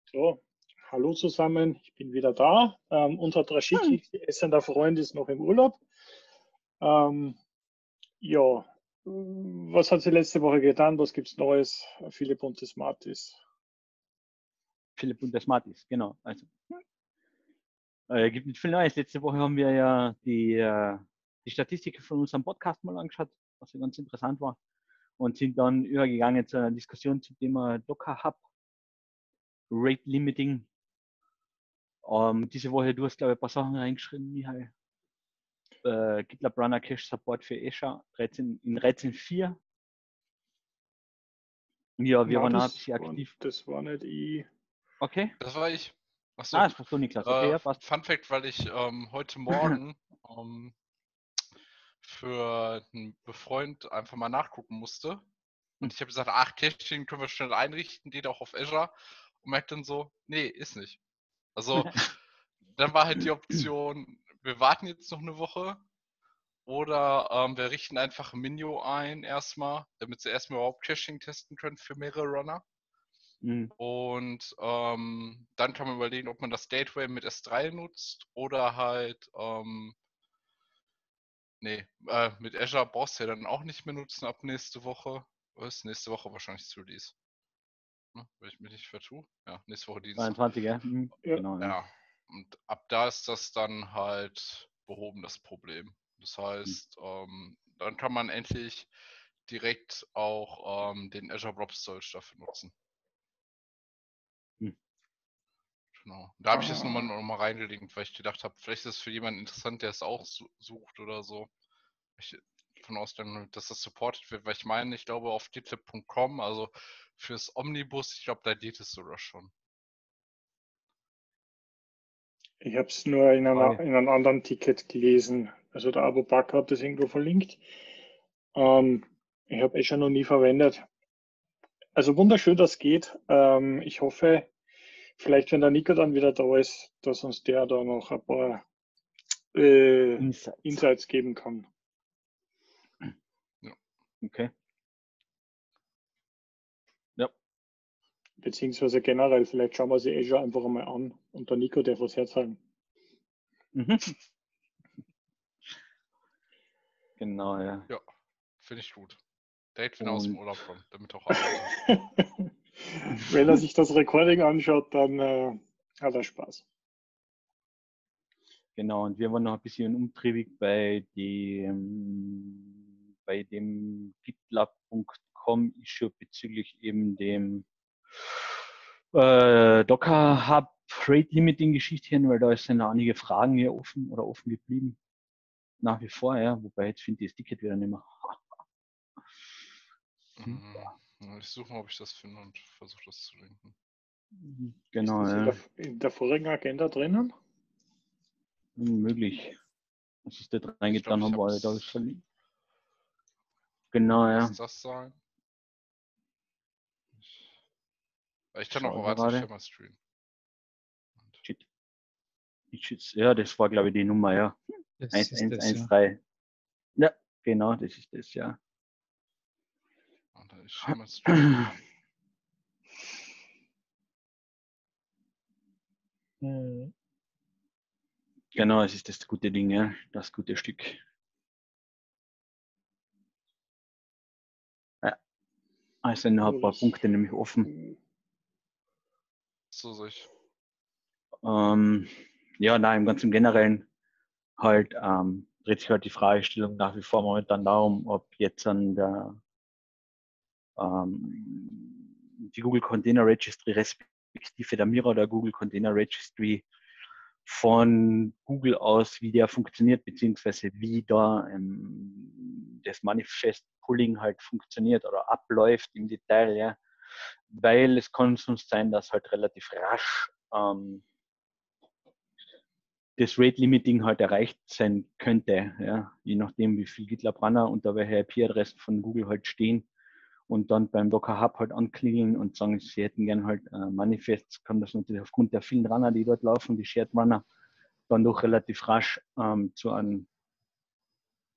So, hallo zusammen, ich bin wieder da. Unser Drashiki, essender Freund, ist noch im Urlaub. Ja, was hat sie letzte Woche getan? Was gibt es Neues? Philipp und des Smarties. Philipp und der Smarties, genau. Also, gibt nicht viel Neues. Letzte Woche haben wir ja die Statistiken von unserem Podcast mal angeschaut, was ja ganz interessant war. Und sind dann übergegangen zu einer Diskussion zum Thema Docker Hub, Rate Limiting. Diese Woche, du hast, glaube ich, ein paar Sachen reingeschrieben, Michael. GitLab Runner Cache Support für Azure in 13.4. Ja, wir waren auch ein bisschen aktiv. Das war nicht ich. Okay. Das war ich. Achso. Das warst du, Niklas. Okay, ja, passt. Fun Fact, weil ich heute Morgen für einen Befreund einfach mal nachgucken musste. Und ich habe gesagt, Caching können wir schnell einrichten, geht auch auf Azure. Und merkt dann so, nee, ist nicht. Also dann war halt die Option, wir warten jetzt noch eine Woche oder wir richten einfach ein Minio ein erstmal, damit sie erstmal überhaupt Caching testen können für mehrere Runner. Und dann kann man überlegen, ob man das Gateway mit S3 nutzt oder halt, mit Azure brauchst du ja dann auch nicht mehr nutzen ab nächste Woche. Was ist nächste Woche wahrscheinlich zu Release? Ne, wenn ich mich nicht vertue. Ja, nächste Woche Dienstag. 22, ja. Genau, ja. Ja, und ab da ist das dann halt behoben, das Problem. Das heißt, dann kann man endlich direkt auch den Azure Blob Storage dafür nutzen. Genau. Da habe ich jetzt nochmal reingelinkt, weil ich gedacht habe, vielleicht ist es für jemanden interessant, der es auch sucht oder so. Ich davon ausgehen, dass das supported wird, weil ich meine, ich glaube auf gitlab.com, also fürs Omnibus, ich glaube, da geht es sogar schon. Ich habe es nur in einem anderen Ticket gelesen. Also der Abu Bakr hat das irgendwo verlinkt. Ich habe schon noch nie verwendet. Also wunderschön, dass geht. Ich hoffe, vielleicht, wenn der Nico dann wieder da ist, dass uns der da noch ein paar Insights geben kann. Ja. Okay. Ja. Beziehungsweise generell, vielleicht schauen wir sie Azure einfach einmal an und der Nico darf was herzeigen. Genau, ja. Ja, finde ich gut. Date, wenn er aus dem Urlaub kommt, damit auch alle. Wenn er sich das Recording anschaut, dann hat er Spaß. Genau, und wir waren noch ein bisschen umtriebig bei dem GitLab.com Issue bezüglich eben dem Docker Hub Rate Limiting Geschichten, weil da sind einige Fragen hier offen geblieben. Nach wie vor, ja, wobei jetzt finde ich das Ticket wieder nicht mehr. Ich suche mal, ob ich das finde und versuche das zu linken. Genau, ist das in der vorigen Agenda drinnen? Möglich. Was ist da reingetan haben, weil da ist verlinkt. Genau, ja. Was das sein? Ich kann auch weiter mal streamen. Shit. Ja, das war glaube ich die Nummer, ja. 1113. Ja, genau, das ist das, ja. Ich schau mal streamen. Genau, es ist das gute Ding, ja, das gute Stück. Ja, es sind noch ein paar Punkte nämlich offen. So sich. Ja, nein, im ganzen Generellen halt dreht sich halt die Fragestellung nach wie vor momentan darum, ob jetzt an die Google Container Registry respektive der Mira oder Google Container Registry von Google aus, wie der funktioniert, beziehungsweise wie da das Manifest Pulling halt funktioniert oder abläuft im Detail, ja. Weil es kann sonst sein, dass halt relativ rasch das Rate Limiting halt erreicht sein könnte, ja, je nachdem, wie viel GitLab Runner und da welche IP-Adressen von Google halt stehen und dann beim Docker Hub halt anklingeln und sagen, sie hätten gern halt Manifests, kann das natürlich aufgrund der vielen Runner, die dort laufen, die Shared Runner, dann doch relativ rasch zu einem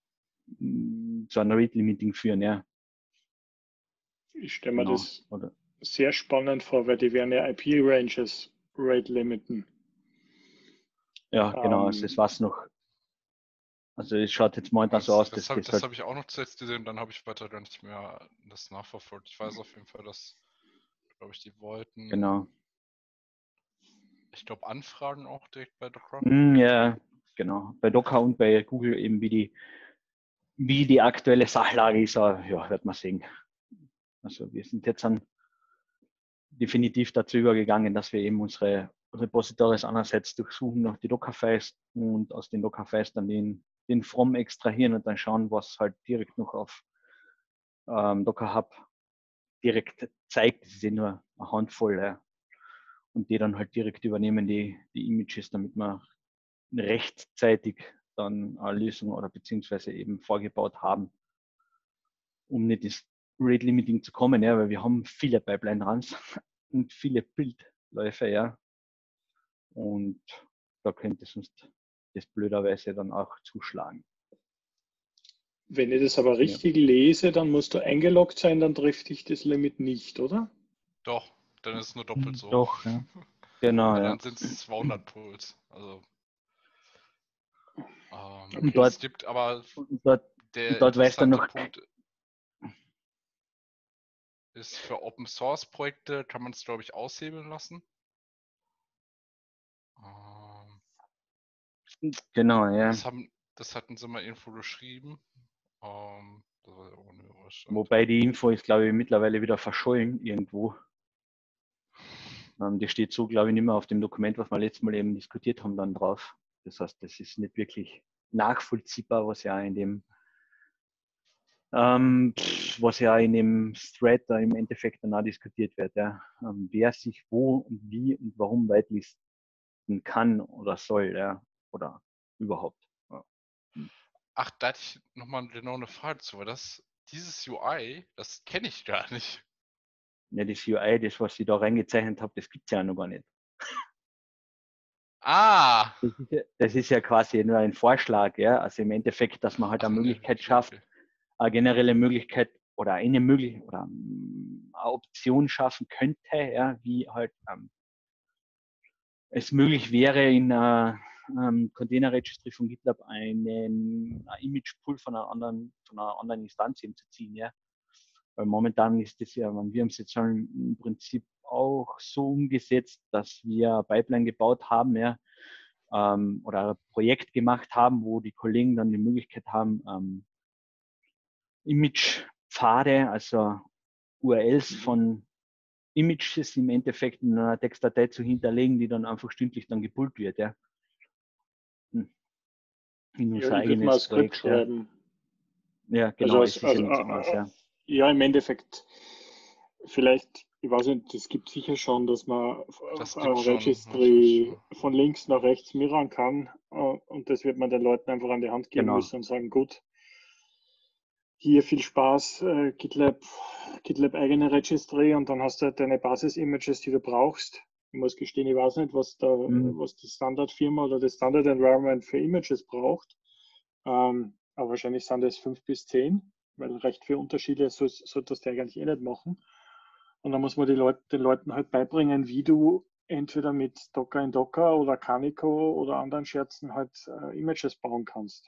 Rate Limiting führen, ja. Ich stelle mir das sehr spannend vor, weil die werden ja IP-Ranges rate limiten. Ja, genau, also das war's noch. Also es schaut jetzt momentan so aus, Das habe ich auch noch zuletzt gesehen, dann habe ich weiter gar nicht mehr das nachverfolgt. Ich weiß auf jeden Fall, dass, glaube ich, die wollten, genau. ich glaube, Anfragen auch direkt bei Docker. Ja, genau. Bei Docker und bei Google eben, wie die aktuelle Sachlage ist, ja, wird man sehen. Also wir sind jetzt definitiv dazu übergegangen, dass wir eben unsere Repositories einerseits durchsuchen nach die Dockerfiles und aus den Dockerfiles dann den From extrahieren und dann schauen, was halt direkt noch auf Docker Hub direkt zeigt. Das ist ja nur eine Handvoll. Ja. Und die dann halt direkt übernehmen, die Images, damit wir rechtzeitig dann eine Lösung oder beziehungsweise eben vorgebaut haben, um nicht ins Rate Limiting zu kommen, ja, weil wir haben viele Pipeline Runs und viele Bildläufe, ja. Und da könnte sonst das blöderweise dann auch zuschlagen. Wenn ich das aber richtig lese, dann musst du eingeloggt sein, dann trifft dich das Limit nicht, oder? Doch, dann ist es nur doppelt so. Doch, ja. Genau, Weil ja. dann sind es 200 Puls. Also Und dort, es gibt aber dort der weiß dann interessante noch, Punkt ist, für Open Source Projekte kann man es, glaube ich, aushebeln lassen. genau, ja. Das hatten sie mal irgendwo geschrieben. Wobei die Info ist, glaube ich, mittlerweile wieder verschollen irgendwo. Die steht so, glaube ich, nicht mehr auf dem Dokument, was wir letztes Mal eben diskutiert haben, dann drauf. Das heißt, das ist nicht wirklich nachvollziehbar, was ja in dem Thread da im Endeffekt dann auch diskutiert wird. Ja. Wer sich wo und wie und warum whitelisten kann oder soll, ja, oder überhaupt. Ja. Ach, da hatte ich nochmal genau eine Frage zu, weil dieses UI, das kenne ich gar nicht. Ja, das UI, das, was ich da reingezeichnet habe, das gibt es ja noch gar nicht. Ah! Das ist ja quasi nur ein Vorschlag, ja. Also im Endeffekt, dass man halt eine Möglichkeit schafft, eine generelle Möglichkeit oder eine Option schaffen könnte, ja, wie halt es möglich wäre, in einer Container Registry von GitLab ein Image Pool von einer anderen Instanz eben zu ziehen, ja. Weil momentan ist das ja, wir haben es jetzt schon im Prinzip auch so umgesetzt, dass wir eine Pipeline gebaut haben, ja, oder ein Projekt gemacht haben, wo die Kollegen dann die Möglichkeit haben, Image-Pfade, also URLs von Images im Endeffekt in einer Textdatei zu hinterlegen, die dann einfach stündlich dann gepullt wird. Ja. In unser ich würde mal ein Skript schreiben. Ja, genau, es ist ja nichts anderes. Ja, im Endeffekt, vielleicht, ich weiß nicht, es gibt sicher schon, dass man auf einer Registry von links nach rechts mirrorn kann und das wird man den Leuten einfach an die Hand geben müssen und sagen, gut, hier viel Spaß, GitLab eigene Registry und dann hast du halt deine Basis-Images, die du brauchst. Ich muss gestehen, ich weiß nicht, was die Standardfirma oder das Standard Environment für Images braucht. Aber wahrscheinlich sind es 5 bis 10, weil recht viele Unterschiede sollte das der eigentlich eh nicht machen. Und dann muss man den Leuten halt beibringen, wie du entweder mit Docker in Docker oder Canico oder anderen Scherzen halt Images bauen kannst.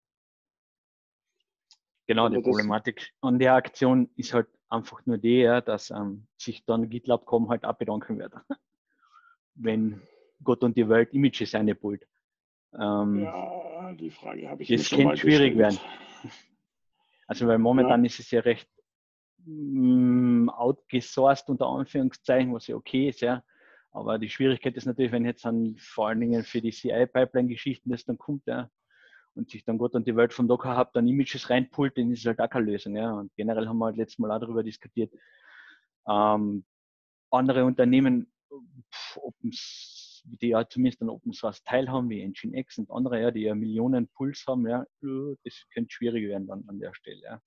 Genau, die Problematik an der Aktion ist halt einfach nur die, dass sich dann GitLab.com halt abbedanken wird, wenn Gott und die Welt Images einpult. Ja, die Frage habe ich mir schon mal mal schwierig werden. Also weil momentan ist es ja recht outgesourced unter Anführungszeichen, was ja okay ist, ja. Aber die Schwierigkeit ist natürlich, wenn jetzt dann vor allen Dingen für die CI-Pipeline-Geschichten das dann kommt, ja, und sich dann Gott und die Welt von Docker Hub dann Images reinpult, dann ist es halt auch keine Lösung, ja. Und generell haben wir halt letztes Mal auch darüber diskutiert. Andere Unternehmen, die ja zumindest an Open Source teilhaben, wie Nginx und andere, ja, die ja Millionen Puls haben, ja, das könnte schwierig werden dann an der Stelle, ja.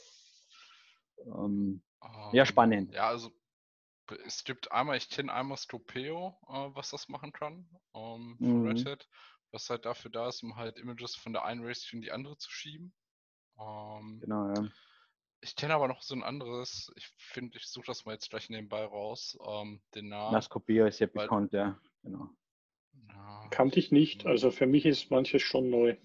Ja, spannend. Ja, also es gibt ich kenne einmal Stopeo, was das machen kann, von Red Hat, was halt dafür da ist, um halt Images von der einen Registry in die andere zu schieben. Genau, ja. Ich kenne aber noch so ein anderes, ich finde, ich suche das mal jetzt gleich nebenbei raus, den Namen. Nascopio ist ja Weil- bekannt, ja. Genau. Ja, Kannte ich nicht. Also für mich ist manches schon neu.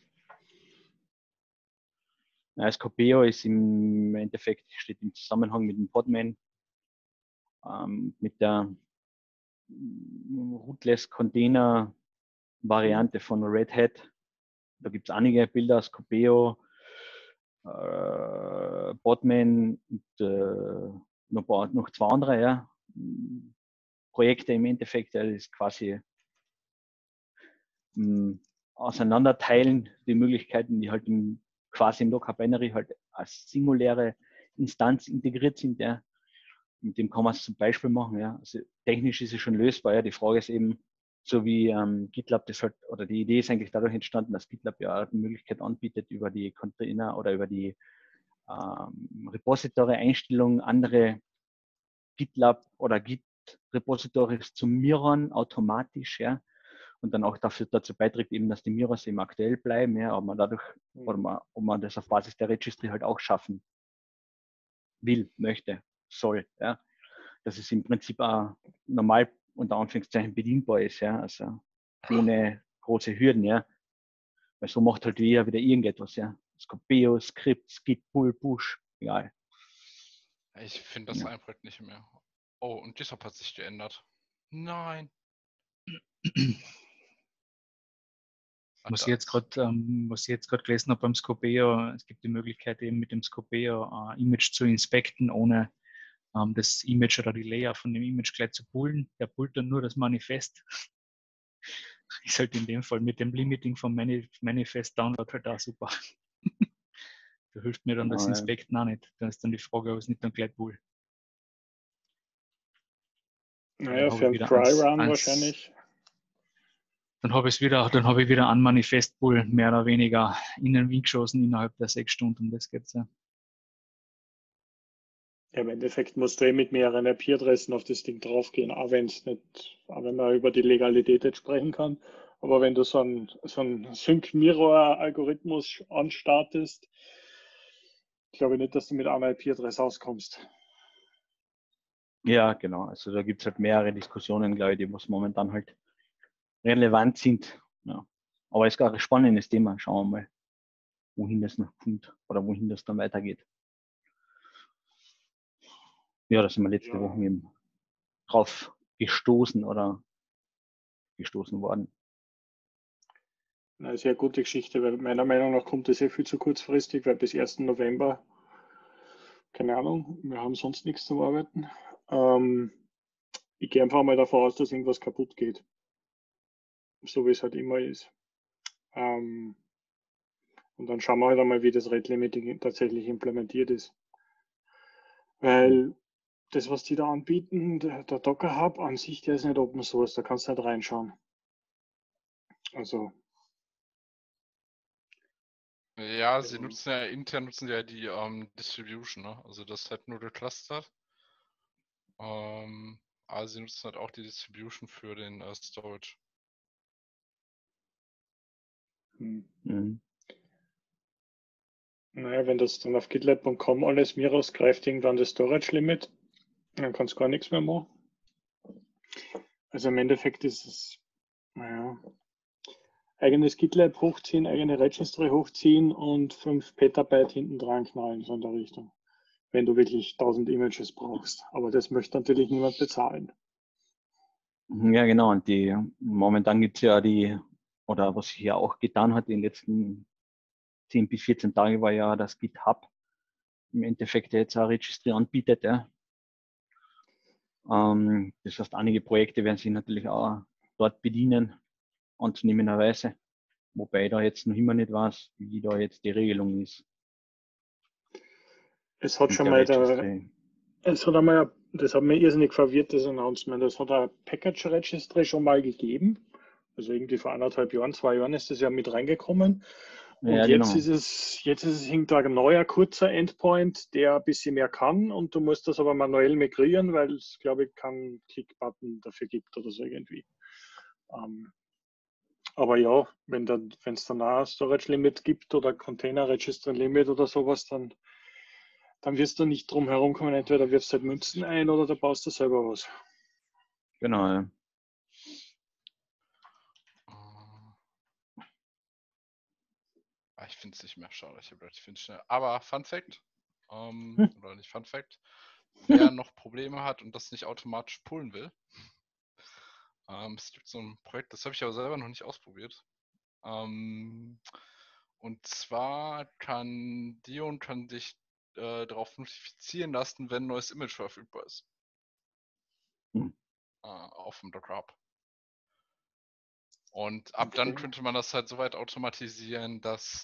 Nascopio ist im Endeffekt, steht im Zusammenhang mit dem Podman, mit der Rootless Container Variante von Red Hat. Da gibt es einige Bilder, Scopeo, Podman und noch zwei andere, ja. Projekte im Endeffekt, das ist quasi auseinanderteilen, die Möglichkeiten, die halt quasi im Docker Binary halt als singuläre Instanz integriert sind, ja. Mit dem kann man es zum Beispiel machen, ja. Also technisch ist es schon lösbar, ja. Die Frage ist eben, so wie GitLab das halt, oder die Idee ist eigentlich dadurch entstanden, dass GitLab ja die Möglichkeit anbietet, über die Container oder über die Repository-Einstellungen andere GitLab oder Git-Repositories zu mirrorn automatisch, ja, und dann auch dazu beiträgt eben, dass die Mirrors eben aktuell bleiben, ja, ob man dadurch, oder ob man das auf Basis der Registry halt auch schaffen will, möchte, soll, ja, dass es im Prinzip auch normal unter Anführungszeichen bedienbar ist, ja, also ohne große Hürden, ja, weil so macht halt jeder wieder irgendetwas, ja, Scopeo, Script, Git, Pull, Push, egal. Ich finde das Ja. einfach nicht mehr. Oh, und GitHub hat sich geändert. Nein. Was ich jetzt gerade gelesen habe beim Scopeo, es gibt die Möglichkeit eben mit dem Scopeo Image zu inspekten, ohne das Image oder die Layer von dem Image gleich zu pullen. Der pullt dann nur das Manifest. Ist halt in dem Fall mit dem Limiting vom Manifest Download halt auch super. Da hilft mir dann das Inspekten auch nicht. Da ist dann die Frage, ob es nicht dann gleich pull. Naja, für einen Dry Run wahrscheinlich. Dann habe ich wieder einen Manifest-Pull mehr oder weniger in den Wind geschossen innerhalb der 6 Stunden. Das geht's ja. Ja, im Endeffekt musst du mit mehreren IP-Adressen auf das Ding draufgehen, auch wenn man über die Legalität jetzt sprechen kann. Aber wenn du so einen Sync-Mirror-Algorithmus anstartest, glaube ich nicht, dass du mit einer IP-Adresse auskommst. Ja, genau. Also da gibt es halt mehrere Diskussionen, glaube ich, die was momentan halt relevant sind. Ja. Aber es ist gar ein spannendes Thema. Schauen wir mal, wohin das noch kommt oder wohin das dann weitergeht. Ja, da sind wir letzte Woche eben drauf gestoßen worden. Eine sehr gute Geschichte, weil meiner Meinung nach kommt das sehr viel zu kurzfristig, weil bis 1. November, keine Ahnung, wir haben sonst nichts zum Arbeiten. Ich gehe einfach mal davon aus, dass irgendwas kaputt geht. So wie es halt immer ist. Und dann schauen wir halt einmal, wie das Rate Limiting tatsächlich implementiert ist. Weil das, was die da anbieten, der Docker Hub an sich, der ist nicht Open Source, da kannst du nicht reinschauen. Also. Ja, sie nutzen ja intern die Distribution, ne? Also das ist halt nur geclustert. Aber sie nutzen halt auch die Distribution für den Storage. Naja, wenn das dann auf gitlab.com alles mir rausgreift, irgendwann das Storage Limit, dann kannst du gar nichts mehr machen. Also im Endeffekt ist es, naja, eigenes GitLab hochziehen, eigene Registry hochziehen und 5 Petabyte hinten dran knallen, so in der Richtung. Wenn du wirklich 1000 Images brauchst. Aber das möchte natürlich niemand bezahlen. Ja, genau. Und momentan gibt es ja oder was sich ja auch getan hat in den letzten 10 bis 14 Tagen, war ja das GitHub im Endeffekt jetzt auch Registry anbietet. Ja. Das heißt, einige Projekte werden sich natürlich auch dort bedienen, anzunehmenderweise. Wobei ich da jetzt noch immer nicht weiß, wie da jetzt die Regelung ist. Es hat schon mal das hat mir irrsinnig verwirrt, das Announcement. Es hat ein Package Registry schon mal gegeben. Also irgendwie vor 1,5 Jahren, 2 Jahren ist das ja mit reingekommen. Und ja, jetzt genau. ist es hinter ein neuer kurzer Endpoint, der ein bisschen mehr kann und du musst das aber manuell migrieren, weil es, glaube ich, keinen Klick-Button dafür gibt oder so irgendwie. Aber ja, wenn es dann auch Storage Limit gibt oder Container Registry Limit oder sowas, dann dann wirst du nicht drum herum kommen. Entweder wirfst du halt Münzen ein oder du baust du selber was. Genau, ja. Ich finde es nicht mehr, schade. Ich finde es schnell. Aber Fun Fact, oder nicht Fun Fact, wer noch Probleme hat und das nicht automatisch pullen will, es gibt so ein Projekt, das habe ich aber selber noch nicht ausprobiert. Und zwar kann Dion dich darauf notifizieren lassen, wenn ein neues Image verfügbar ist. Auf dem Docker Hub. Und ab dann könnte man das halt so weit automatisieren, dass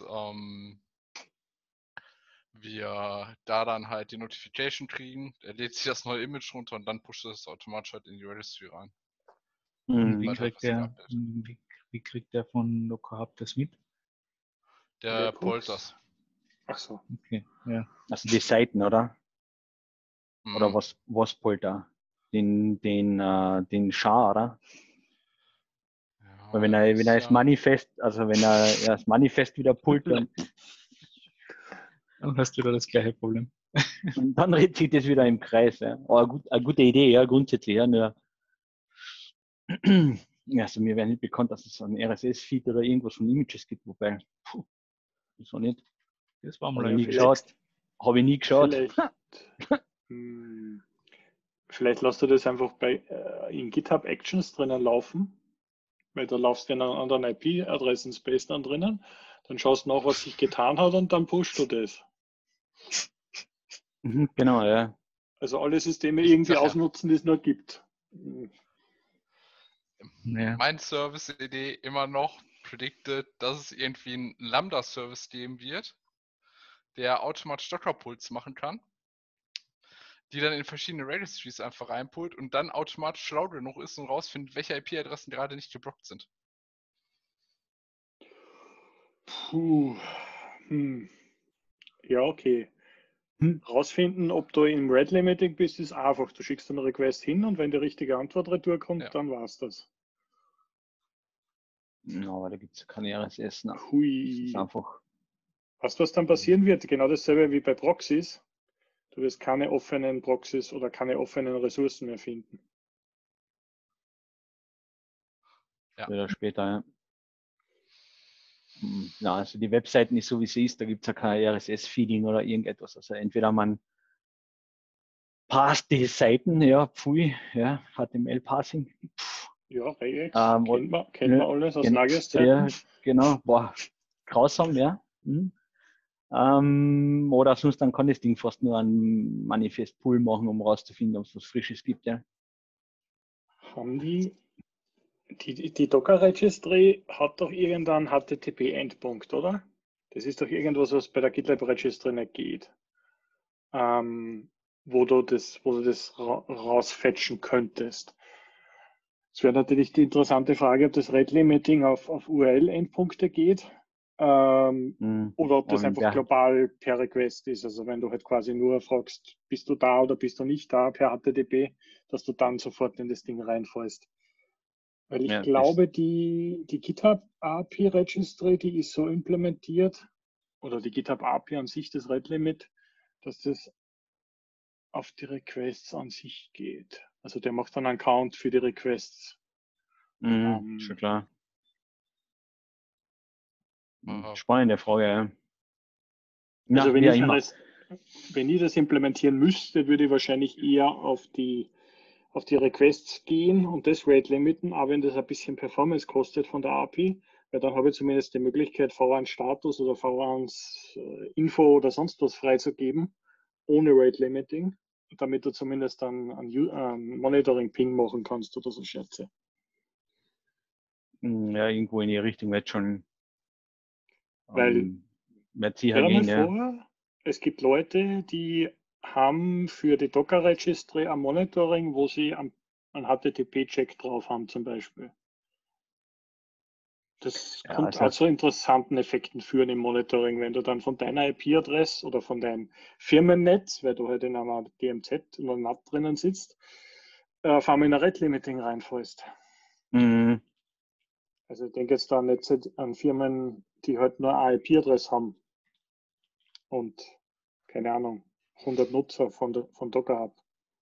wir da dann halt die Notification kriegen. Er lädt sich das neue Image runter und dann pusht es automatisch halt in die Registry rein. Und wie kriegt der von Docker Hub das mit? Der pollt das. Ach so. Okay, ja. Also die Seiten, oder? Oder was pollt da? Den Char, oder? Ja, Weil wenn er das Manifest, also wenn er das Manifest wieder pullt, dann hast du da das gleiche Problem. und dann dreht sich das wieder im Kreis. Ja. Aber eine gute Idee, ja, grundsätzlich. Ja, nur also mir wäre nicht bekannt, dass es einen RSS-Feed oder irgendwas von Images gibt, wobei, das war nicht. Das war mal Habe ein ich nie geschaut. Habe ich nie geschaut. Vielleicht lässt du das einfach in GitHub Actions drinnen laufen, weil da laufst du in einer anderen IP-Adressen-Space dann drinnen, dann schaust du nach, was sich getan hat und dann pushst du das. Genau, ja. Also alle Systeme irgendwie ausnutzen, die es noch gibt. Ja. Meine Service-Idee immer noch predicted, dass es irgendwie einen Lambda-Service geben wird, der automatisch Docker-Pulls machen kann, die dann in verschiedene Registries einfach reinpullt und dann automatisch schlau genug ist und rausfindet, welche IP-Adressen gerade nicht geblockt sind. Ja, okay. Rausfinden, ob du im Red Limiting bist, ist einfach. Du schickst einen Request hin und wenn die richtige Antwort retour kommt, dann war es das. Ja, aber da gibt es keine RSS. Ne? Hui. Das ist einfach. Weißt du, was dann passieren wird? Genau dasselbe wie bei Proxys. Du wirst keine offenen Proxys oder keine offenen Ressourcen mehr finden. Ja. Oder später, ja. Ja, also die Webseiten ist so wie sie ist, da gibt es ja kein RSS-Feeding oder irgendetwas. Also entweder man passt die Seiten, ja, pfui, ja, HTML-Passing. Ja, Regex, kennt man alles aus Nagios-Zeiten. Ja, genau, boah, grausam, ja. Oder sonst dann kann das Ding fast nur einen Manifest-Pool machen, um rauszufinden, ob es was Frisches gibt, ja. Haben die Docker Registry hat doch irgendeinen HTTP-Endpunkt, oder? Das ist doch irgendwas, was bei der GitLab Registry nicht geht. Wo du das rausfetchen könntest. Es wäre natürlich die interessante Frage, ob das Rate Limiting auf URL-Endpunkte geht oder ob das einfach global per Request ist. Also wenn du halt quasi nur fragst, bist du da oder bist du nicht da per HTTP, dass du dann sofort in das Ding reinfällst. Weil ich glaube, die GitHub API Registry, die ist so implementiert, oder die GitHub API an sich, das Rate Limit, dass das auf die Requests an sich geht. Also der macht dann einen Count für die Requests. Schon klar. Spannende Frage, ja. Also wenn ich das implementieren müsste, würde ich wahrscheinlich eher auf die Requests gehen und das Rate limiten, aber wenn das ein bisschen Performance kostet von der API, weil dann habe ich zumindest die Möglichkeit, V1-Status oder V1-Info oder sonst was freizugeben, ohne Rate Limiting, damit du zumindest dann einen Monitoring-Ping machen kannst oder so Scherze. Ja, irgendwo in die Richtung wird schon weil sicher gehen, vor, es gibt Leute, die haben für die Docker Registry ein Monitoring, wo sie einen HTTP-Check drauf haben zum Beispiel. Das könnte auch zu interessanten Effekten führen im Monitoring, wenn du dann von deiner IP-Adresse oder von deinem Firmennetz, weil du halt in einer DMZ oder NAT drinnen sitzt, auf einmal in ein Rate Limiting reinfällst. Also ich denke jetzt da nicht an Firmen, die halt nur eine IP-Adresse haben und keine Ahnung, 100 Nutzer von Docker Hub.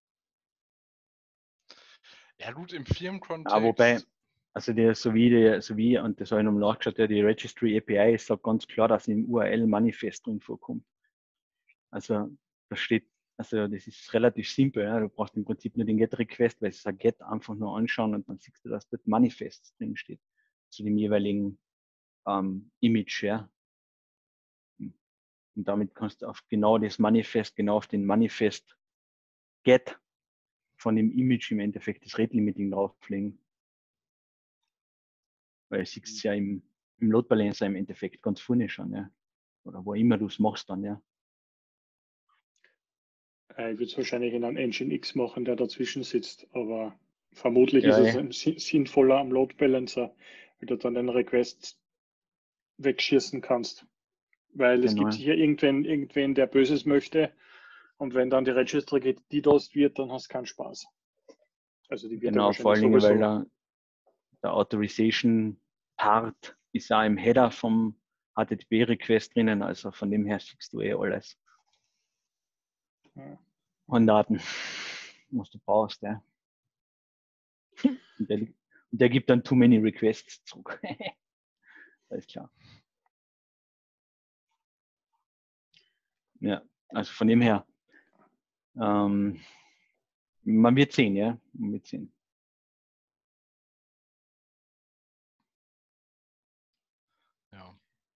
Ja gut, im Firmenkontext. Ja, wobei, also und das habe ich noch nachgeschaut, die Registry API sagt ganz klar, dass im URL Manifest drin vorkommt. Also da steht, also das ist relativ simpel, ja. Du brauchst im Prinzip nur den GET-Request, weil es ist ein GET, einfach nur anschauen und dann siehst du, dass dort Manifest drin steht zu dem jeweiligen Image, ja. Und damit kannst du auf genau das Manifest, genau auf den Manifest GET von dem Image im Endeffekt das Rate-Limiting drauflegen. Weil du siehst es ja im Load Balancer im Endeffekt ganz vorne schon, ja. Oder wo immer du es machst dann, ja. Ich würde es wahrscheinlich in einem Engine X machen, der dazwischen sitzt, aber vermutlich Ja, ist es sinnvoller am Load Balancer, weil du dann den Request wegschießen kannst. Weil es Genau. gibt sicher irgendwen, der Böses möchte, und wenn dann die Registry DDoS wird, dann hast du keinen Spaß. Also die wird Genau, vor allen Dingen, weil der Authorization Part ist auch im Header vom HTTP-Request drinnen, also von dem her siehst du alles. Ja. An Daten, was du brauchst, ja. Und der gibt dann too many requests zurück. Alles klar. Ja, also von dem her, man wird sehen, ja. Man wird sehen. Ja.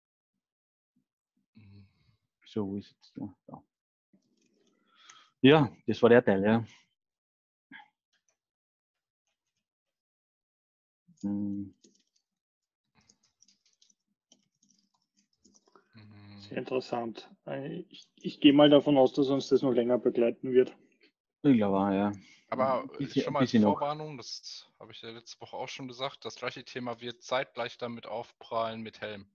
Mhm. So, wo ist jetzt da? Ja, das war der Teil, ja. Sehr interessant. Ich gehe mal davon aus, dass uns das noch länger begleiten wird. Ich glaube auch, ja. Aber schon mal als noch. Vorwarnung, das habe ich ja letzte Woche auch schon gesagt, das gleiche Thema wird zeitgleich damit aufprallen mit Helm.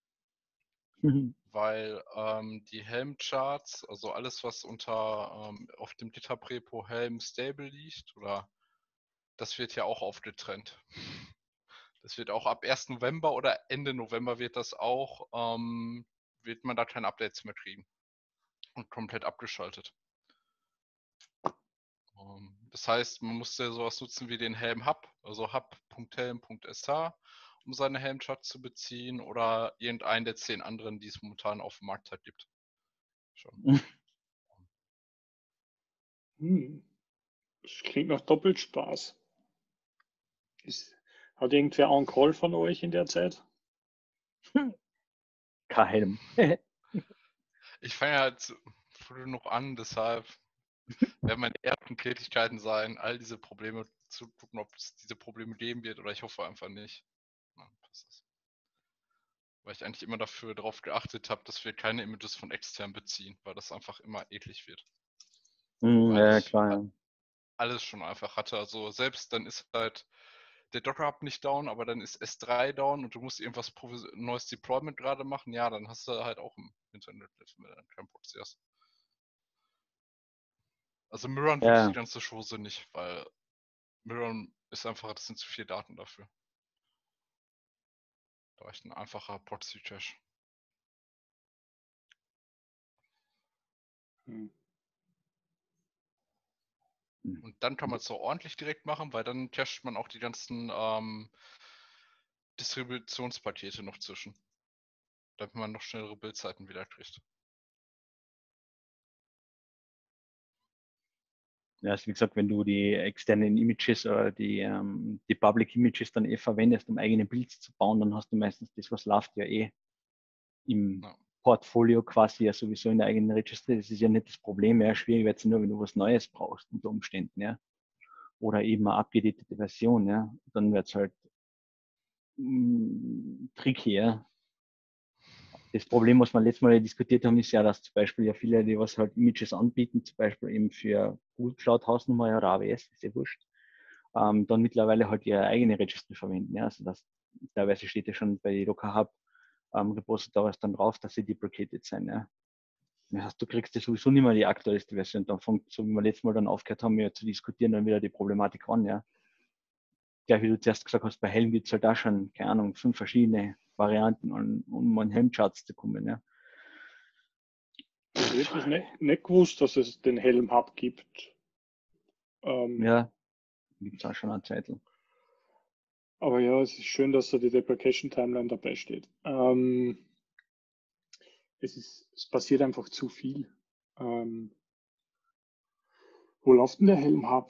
Weil die Helm-Charts, also alles, was auf dem GitHub-Repo Helm Stable liegt, oder das wird ja auch aufgetrennt. Das wird auch ab 1. November oder Ende November wird man da keine Updates mehr kriegen. Und komplett abgeschaltet. Das heißt, man musste sowas nutzen wie den Helm Hub, also hub.helm.sh, um seine Helm-Charts zu beziehen, oder irgendeinen der 10 anderen, die es momentan auf dem Markt halt gibt. Schon. Das klingt nach Doppelspaß. Hat irgendwer einen Call von euch in der Zeit? Kein Helm. Ich fange halt früh noch an, deshalb werden meine ersten Tätigkeiten sein, all diese Probleme zu gucken, ob es diese Probleme geben wird, oder ich hoffe einfach nicht. Ja, weil ich eigentlich immer darauf geachtet habe, dass wir keine Images von extern beziehen, weil das einfach immer eklig wird. Ja, klar, ja. Alles schon einfach hatte. Also selbst dann ist halt der Docker Hub nicht down, aber dann ist S3 down und du musst irgendwas neues Deployment gerade machen, ja, dann hast du halt auch im Internet kein Proxy hast. Also Mirrorn wirklich die ganze Chose nicht, weil Mirrorn ist einfach, das sind zu viele Daten dafür. Da reicht ein einfacher Proxy-Cache. Und dann kann man es so ordentlich direkt machen, weil dann cachet man auch die ganzen Distributionspakete noch zwischen. Damit man noch schnellere Bildzeiten wieder kriegt. Ja, also wie gesagt, wenn du die externen Images oder die Public Images dann verwendest, um eigene Builds zu bauen, dann hast du meistens das, was läuft ja im Portfolio quasi ja sowieso in der eigenen Registry. Das ist ja nicht das Problem, ja, schwierig wird es nur, wenn du was Neues brauchst unter Umständen, ja. Oder eben eine abgedatete Version, ja. Dann wird es halt tricky, ja. Das Problem, was wir letztes Mal diskutiert haben, ist ja, dass zum Beispiel ja viele, die was halt Images anbieten, zum Beispiel eben für Google Cloud Hausnummer oder AWS, ist ja wurscht, dann mittlerweile halt ihre eigene Registry verwenden. Ja? Also das teilweise steht ja schon bei Docker Hub Repositories dann drauf, dass sie deprecated sind. Ja? Das heißt, du kriegst ja sowieso nicht mehr die aktuellste Version. Dann fängt, so wie wir letztes Mal dann aufgehört haben, ja, zu diskutieren, dann wieder die Problematik an. Ja? Gleich wie du zuerst gesagt hast, bei Helm gibt es halt auch schon, keine Ahnung, 5 verschiedene Varianten, um an Helmcharts zu kommen. Ja. Ich habe das nicht gewusst, dass es den Helm Hub gibt. Ja, gibt es auch schon eine Zeit. Aber ja, es ist schön, dass da die Deprecation Timeline dabei steht. Es passiert einfach zu viel. Wo läuft denn der Helm Hub?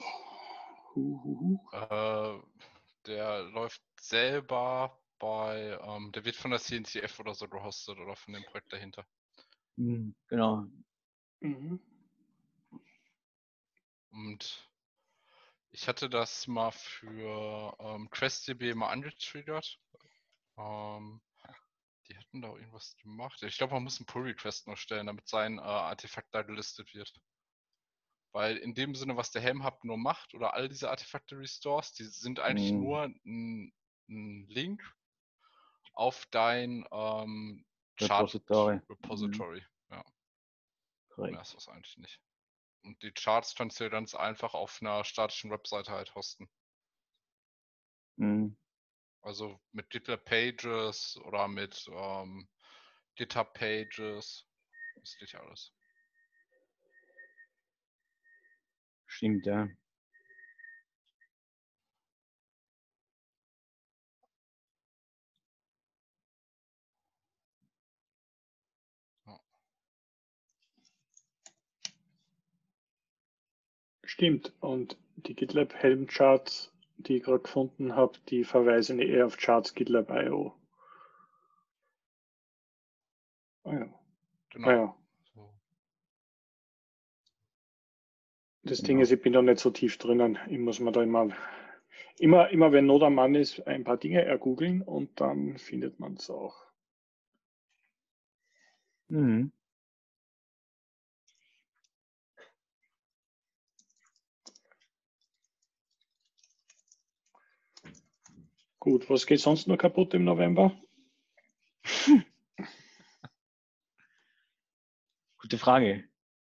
Der läuft selber bei, der wird von der CNCF oder so gehostet oder von dem Projekt dahinter. Genau. Mhm. Und ich hatte das mal für QuestDB mal angetriggert. Die hatten da auch irgendwas gemacht. Ich glaube, man muss einen Pull-Request noch stellen, damit sein Artefakt da gelistet wird. Weil in dem Sinne, was der Helm Hub nur macht, oder all diese Artefakte Restores, die sind eigentlich nur ein Link auf dein Chart-Repository. Ja. Korrekt. Mehr ist das eigentlich nicht. Und die Charts kannst du ganz einfach auf einer statischen Webseite halt hosten. Also mit GitLab Pages oder mit GitHub Pages. Das geht ja alles. Stimmt, ja. Stimmt. Und die GitLab Helm Charts, die ich gerade gefunden habe, die verweisen eher auf Charts GitLab.io. Ah ja. Genau. Ah ja. So. Das Ding ist, ich bin da nicht so tief drinnen. Ich muss mir da immer wenn Not am Mann ist, ein paar Dinge ergoogeln und dann findet man es auch. Gut, was geht sonst noch kaputt im November? Gute Frage.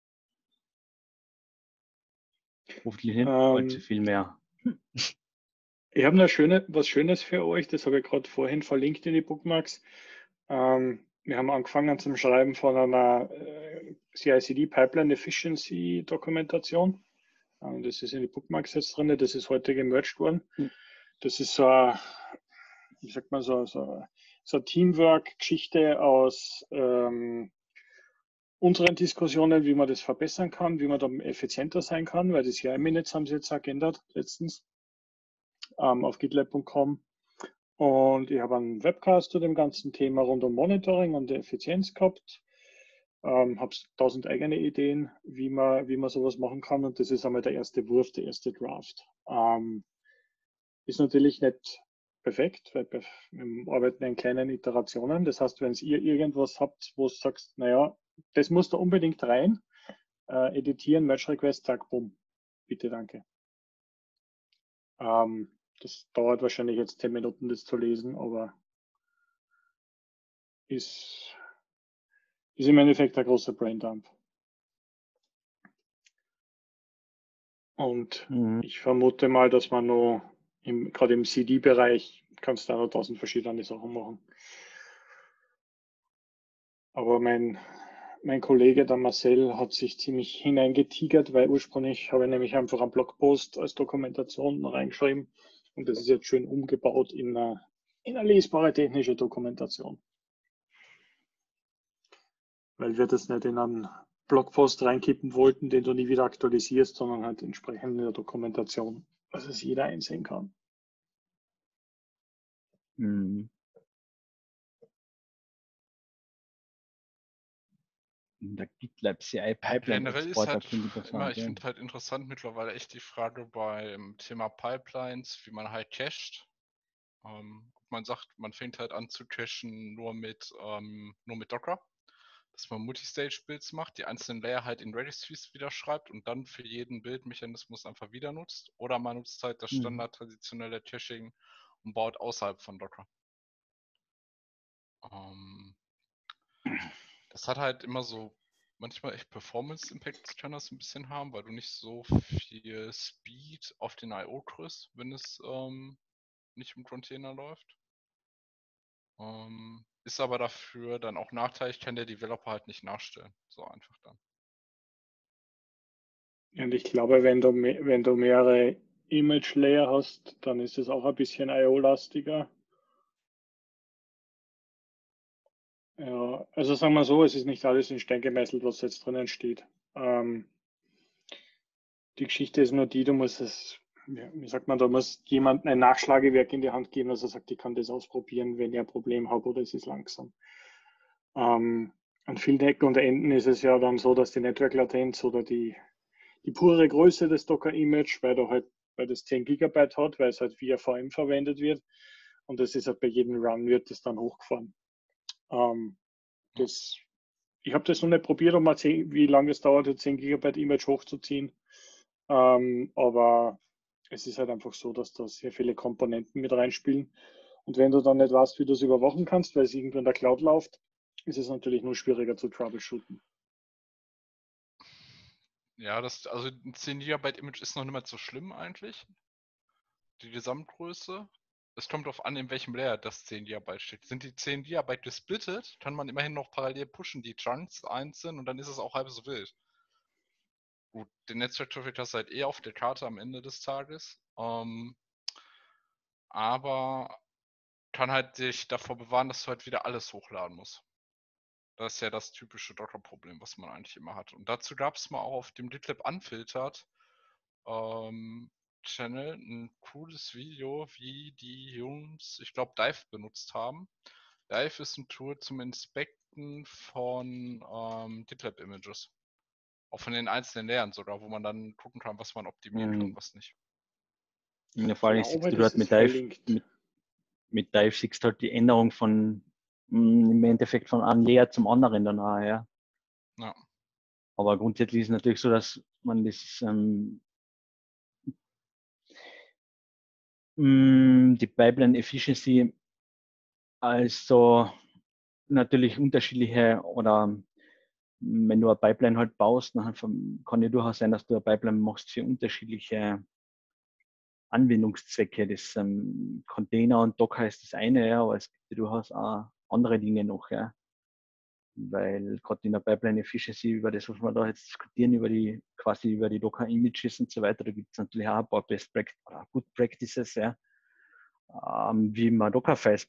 Hoffentlich nicht allzu viel mehr. Ich habe was Schönes für euch, das habe ich gerade vorhin verlinkt in die Bookmarks. Wir haben angefangen zum Schreiben von einer CI/CD Pipeline Efficiency Dokumentation. Das ist in die Bookmarks jetzt drin, das ist heute gemerged worden. Das ist so eine, wie sagt man, so eine Teamwork-Geschichte aus unseren Diskussionen, wie man das verbessern kann, wie man da effizienter sein kann, weil das CI-Minutes haben sie jetzt auch geändert letztens auf gitlab.com. Und ich habe einen Webcast zu dem ganzen Thema rund um Monitoring und Effizienz gehabt. Habe 1000 eigene Ideen, wie man sowas machen kann. Und das ist einmal der erste Wurf, der erste Draft. Ist natürlich nicht perfekt, weil wir arbeiten in kleinen Iterationen. Das heißt, wenn ihr irgendwas habt, wo du sagst, naja, das muss da unbedingt rein, editieren, Merge Request, zack, bumm. Bitte, danke. Das dauert wahrscheinlich jetzt 10 Minuten, das zu lesen, aber ist im Endeffekt ein großer Braindump. Und ich vermute mal, dass man noch gerade im CD-Bereich kannst du da noch 1000 verschiedene Sachen machen. Aber mein Kollege, der Marcel, hat sich ziemlich hineingetigert, weil ursprünglich habe ich nämlich einfach einen Blogpost als Dokumentation reingeschrieben und das ist jetzt schön umgebaut in eine lesbare technische Dokumentation. Weil wir das nicht in einen Blogpost reinkippen wollten, den du nie wieder aktualisierst, sondern halt entsprechend in der Dokumentation, dass es jeder einsehen kann. In der GitLab CI Pipeline Generell ist Exporter halt immer, ich finde halt interessant mittlerweile echt die Frage beim Thema Pipelines, wie man halt cached. Man sagt, man fängt halt an zu cachen nur mit Docker, dass man Multistage-Builds macht, die einzelnen Layer halt in Registries wieder schreibt und dann für jeden Bildmechanismus einfach wieder nutzt. Oder man nutzt halt das Standard traditionelle Caching und baut außerhalb von Docker. Das hat halt immer so manchmal echt Performance-Impacts kann das ein bisschen haben, weil du nicht so viel Speed auf den I.O. kriegst, wenn es nicht im Container läuft. Ist aber dafür dann auch nachteilig, kann der Developer halt nicht nachstellen. So einfach dann. Und ich glaube, wenn du mehrere Image-Layer hast, dann ist es auch ein bisschen IO-lastiger. Ja, also sagen wir so, es ist nicht alles in Stein gemeißelt, was jetzt drinnen steht. Die Geschichte ist nur die, du musst es, wie sagt man, da muss jemand ein Nachschlagewerk in die Hand geben, dass er sagt, ich kann das ausprobieren, wenn ich ein Problem habe oder es ist langsam. An vielen Ecken und Enden ist es ja dann so, dass die Network-Latenz oder die pure Größe des Docker-Image, weil das 10 Gigabyte hat, weil es halt via VM verwendet wird. Und das ist halt bei jedem Run wird das dann hochgefahren. Ich habe das noch nicht probiert, um mal sehen, wie lange es dauert, 10 Gigabyte Image hochzuziehen. Aber es ist halt einfach so, dass da sehr viele Komponenten mit reinspielen. Und wenn du dann nicht weißt, wie du es überwachen kannst, weil es irgendwo in der Cloud läuft, ist es natürlich nur schwieriger zu troubleshooten. Ja, also ein 10 GB Image ist noch nicht mal so schlimm eigentlich. Die Gesamtgröße. Es kommt darauf an, in welchem Layer das 10 GB steht. Sind die 10 GB gesplittet, kann man immerhin noch parallel pushen, die Chunks einzeln, und dann ist es auch halb so wild. Gut, den Netzwerk-Traffic hast du halt auf der Karte am Ende des Tages. Aber kann halt dich davor bewahren, dass du halt wieder alles hochladen musst. Das ist ja das typische Docker-Problem, was man eigentlich immer hat. Und dazu gab es mal auch auf dem GitLab Unfiltered Channel ein cooles Video, wie die Jungs, ich glaube, Dive benutzt haben. Dive ist ein Tool zum Inspekten von GitLab-Images. Auch von den einzelnen Layern sogar, wo man dann gucken kann, was man optimieren kann und was nicht. Ja, vor allem siehst du dort mit Dive siehst halt die Änderung von im Endeffekt von einem Layer zum anderen danach, ja. Ja. Aber grundsätzlich ist es natürlich so, dass man das die Pipeline Efficiency also natürlich unterschiedliche, oder wenn du eine Pipeline halt baust, dann kann ja durchaus sein, dass du eine Pipeline machst für unterschiedliche Anwendungszwecke. Das Container und Docker ist das eine, ja, aber es gibt ja durchaus auch andere Dinge noch, ja. Weil gerade in der Pipeline Efficiency, über das, was wir da jetzt diskutieren, über die Docker Images und so weiter, da gibt es natürlich auch ein paar Good Practices, ja, wie man Dockerfiles,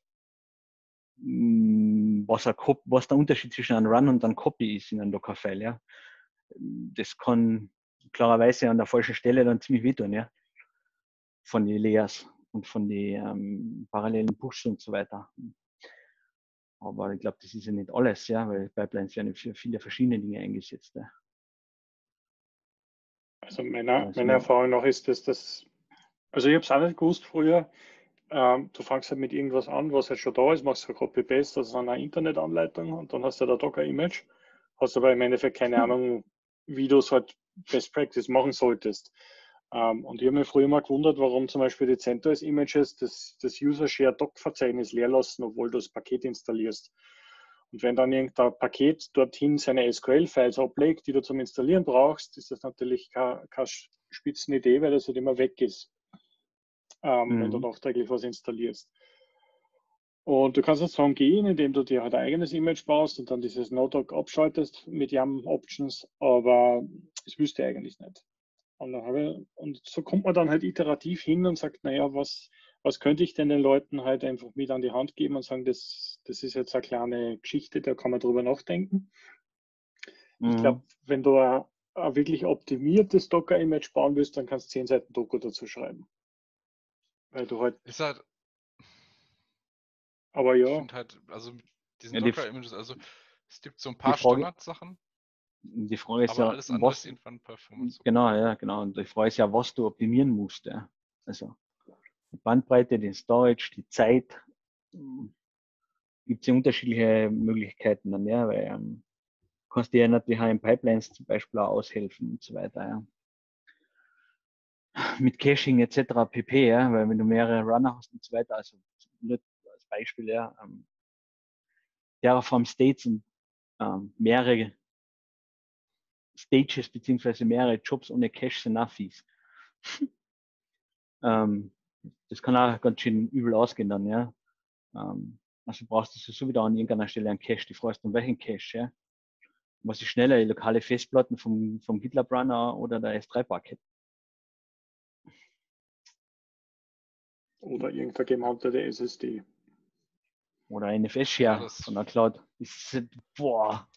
was der Unterschied zwischen einem Run und einem Copy ist in einem Dockerfile, ja. Das kann klarerweise an der falschen Stelle dann ziemlich wehtun, ja. Von den Layers und von den parallelen Pushs und so weiter. Aber ich glaube, das ist ja nicht alles, ja, weil Pipelines werden für viele verschiedene Dinge eingesetzt. Ja. Also meiner Erfahrung nach ist das, also ich habe es auch nicht gewusst früher, du fängst halt mit irgendwas an, was halt schon da ist, machst du Copy-Paste, das ist eine Internetanleitung und dann hast du da Docker-Image, hast aber im Endeffekt keine Ahnung, wie du es halt Best Practice machen solltest. Und ich habe mich früher mal gewundert, warum zum Beispiel die CentOS-Images das User-Share-Doc-Verzeichnis leer lassen, obwohl du das Paket installierst. Und wenn dann irgendein Paket dorthin seine SQL-Files ablegt, die du zum Installieren brauchst, ist das natürlich keine Spitzenidee, weil das halt immer weg ist, wenn du nachträglich was installierst. Und du kannst jetzt darum gehen, indem du dir halt ein eigenes Image baust und dann dieses No-Doc abschaltest mit YAM-Options, aber das wüsste ich eigentlich nicht. Und so kommt man dann halt iterativ hin und sagt, naja, was könnte ich denn den Leuten halt einfach mit an die Hand geben und sagen, das ist jetzt eine kleine Geschichte, da kann man drüber nachdenken. Ich glaube, wenn du ein wirklich optimiertes Docker-Image bauen willst, dann kannst du 10 Seiten Doku dazu schreiben. Weil du halt. Ist halt. Aber ja. Ich finde halt, also mit diesen Docker-Images, also es gibt so ein paar Standardsachen. Die Frage ist aber ja, alles andere ist irgendwann Performance. Genau, ja, genau. Und die Frage ist ja, was du optimieren musst. Ja. Also die Bandbreite, den Storage, die Zeit. Gibt es ja unterschiedliche Möglichkeiten dann, ja, weil kannst dir ja natürlich auch in Pipelines zum Beispiel auch aushelfen und so weiter, ja. Mit Caching etc. pp, ja, weil wenn du mehrere Runner hast und so weiter, also nur als Beispiel, ja, Terraform States und mehrere Stages beziehungsweise mehrere Jobs ohne Cache sind auch fies. Das kann auch ganz schön übel ausgehen dann, ja. Also brauchst du so wieder an irgendeiner Stelle einen Cache. Die fragst du, welchen Cache, ja. was ist schneller, die lokale Festplatten vom GitLab Runner oder der S3-Bucket? Oder irgendeine gemountete SSD. Oder NFS-Share von der Cloud. Boah.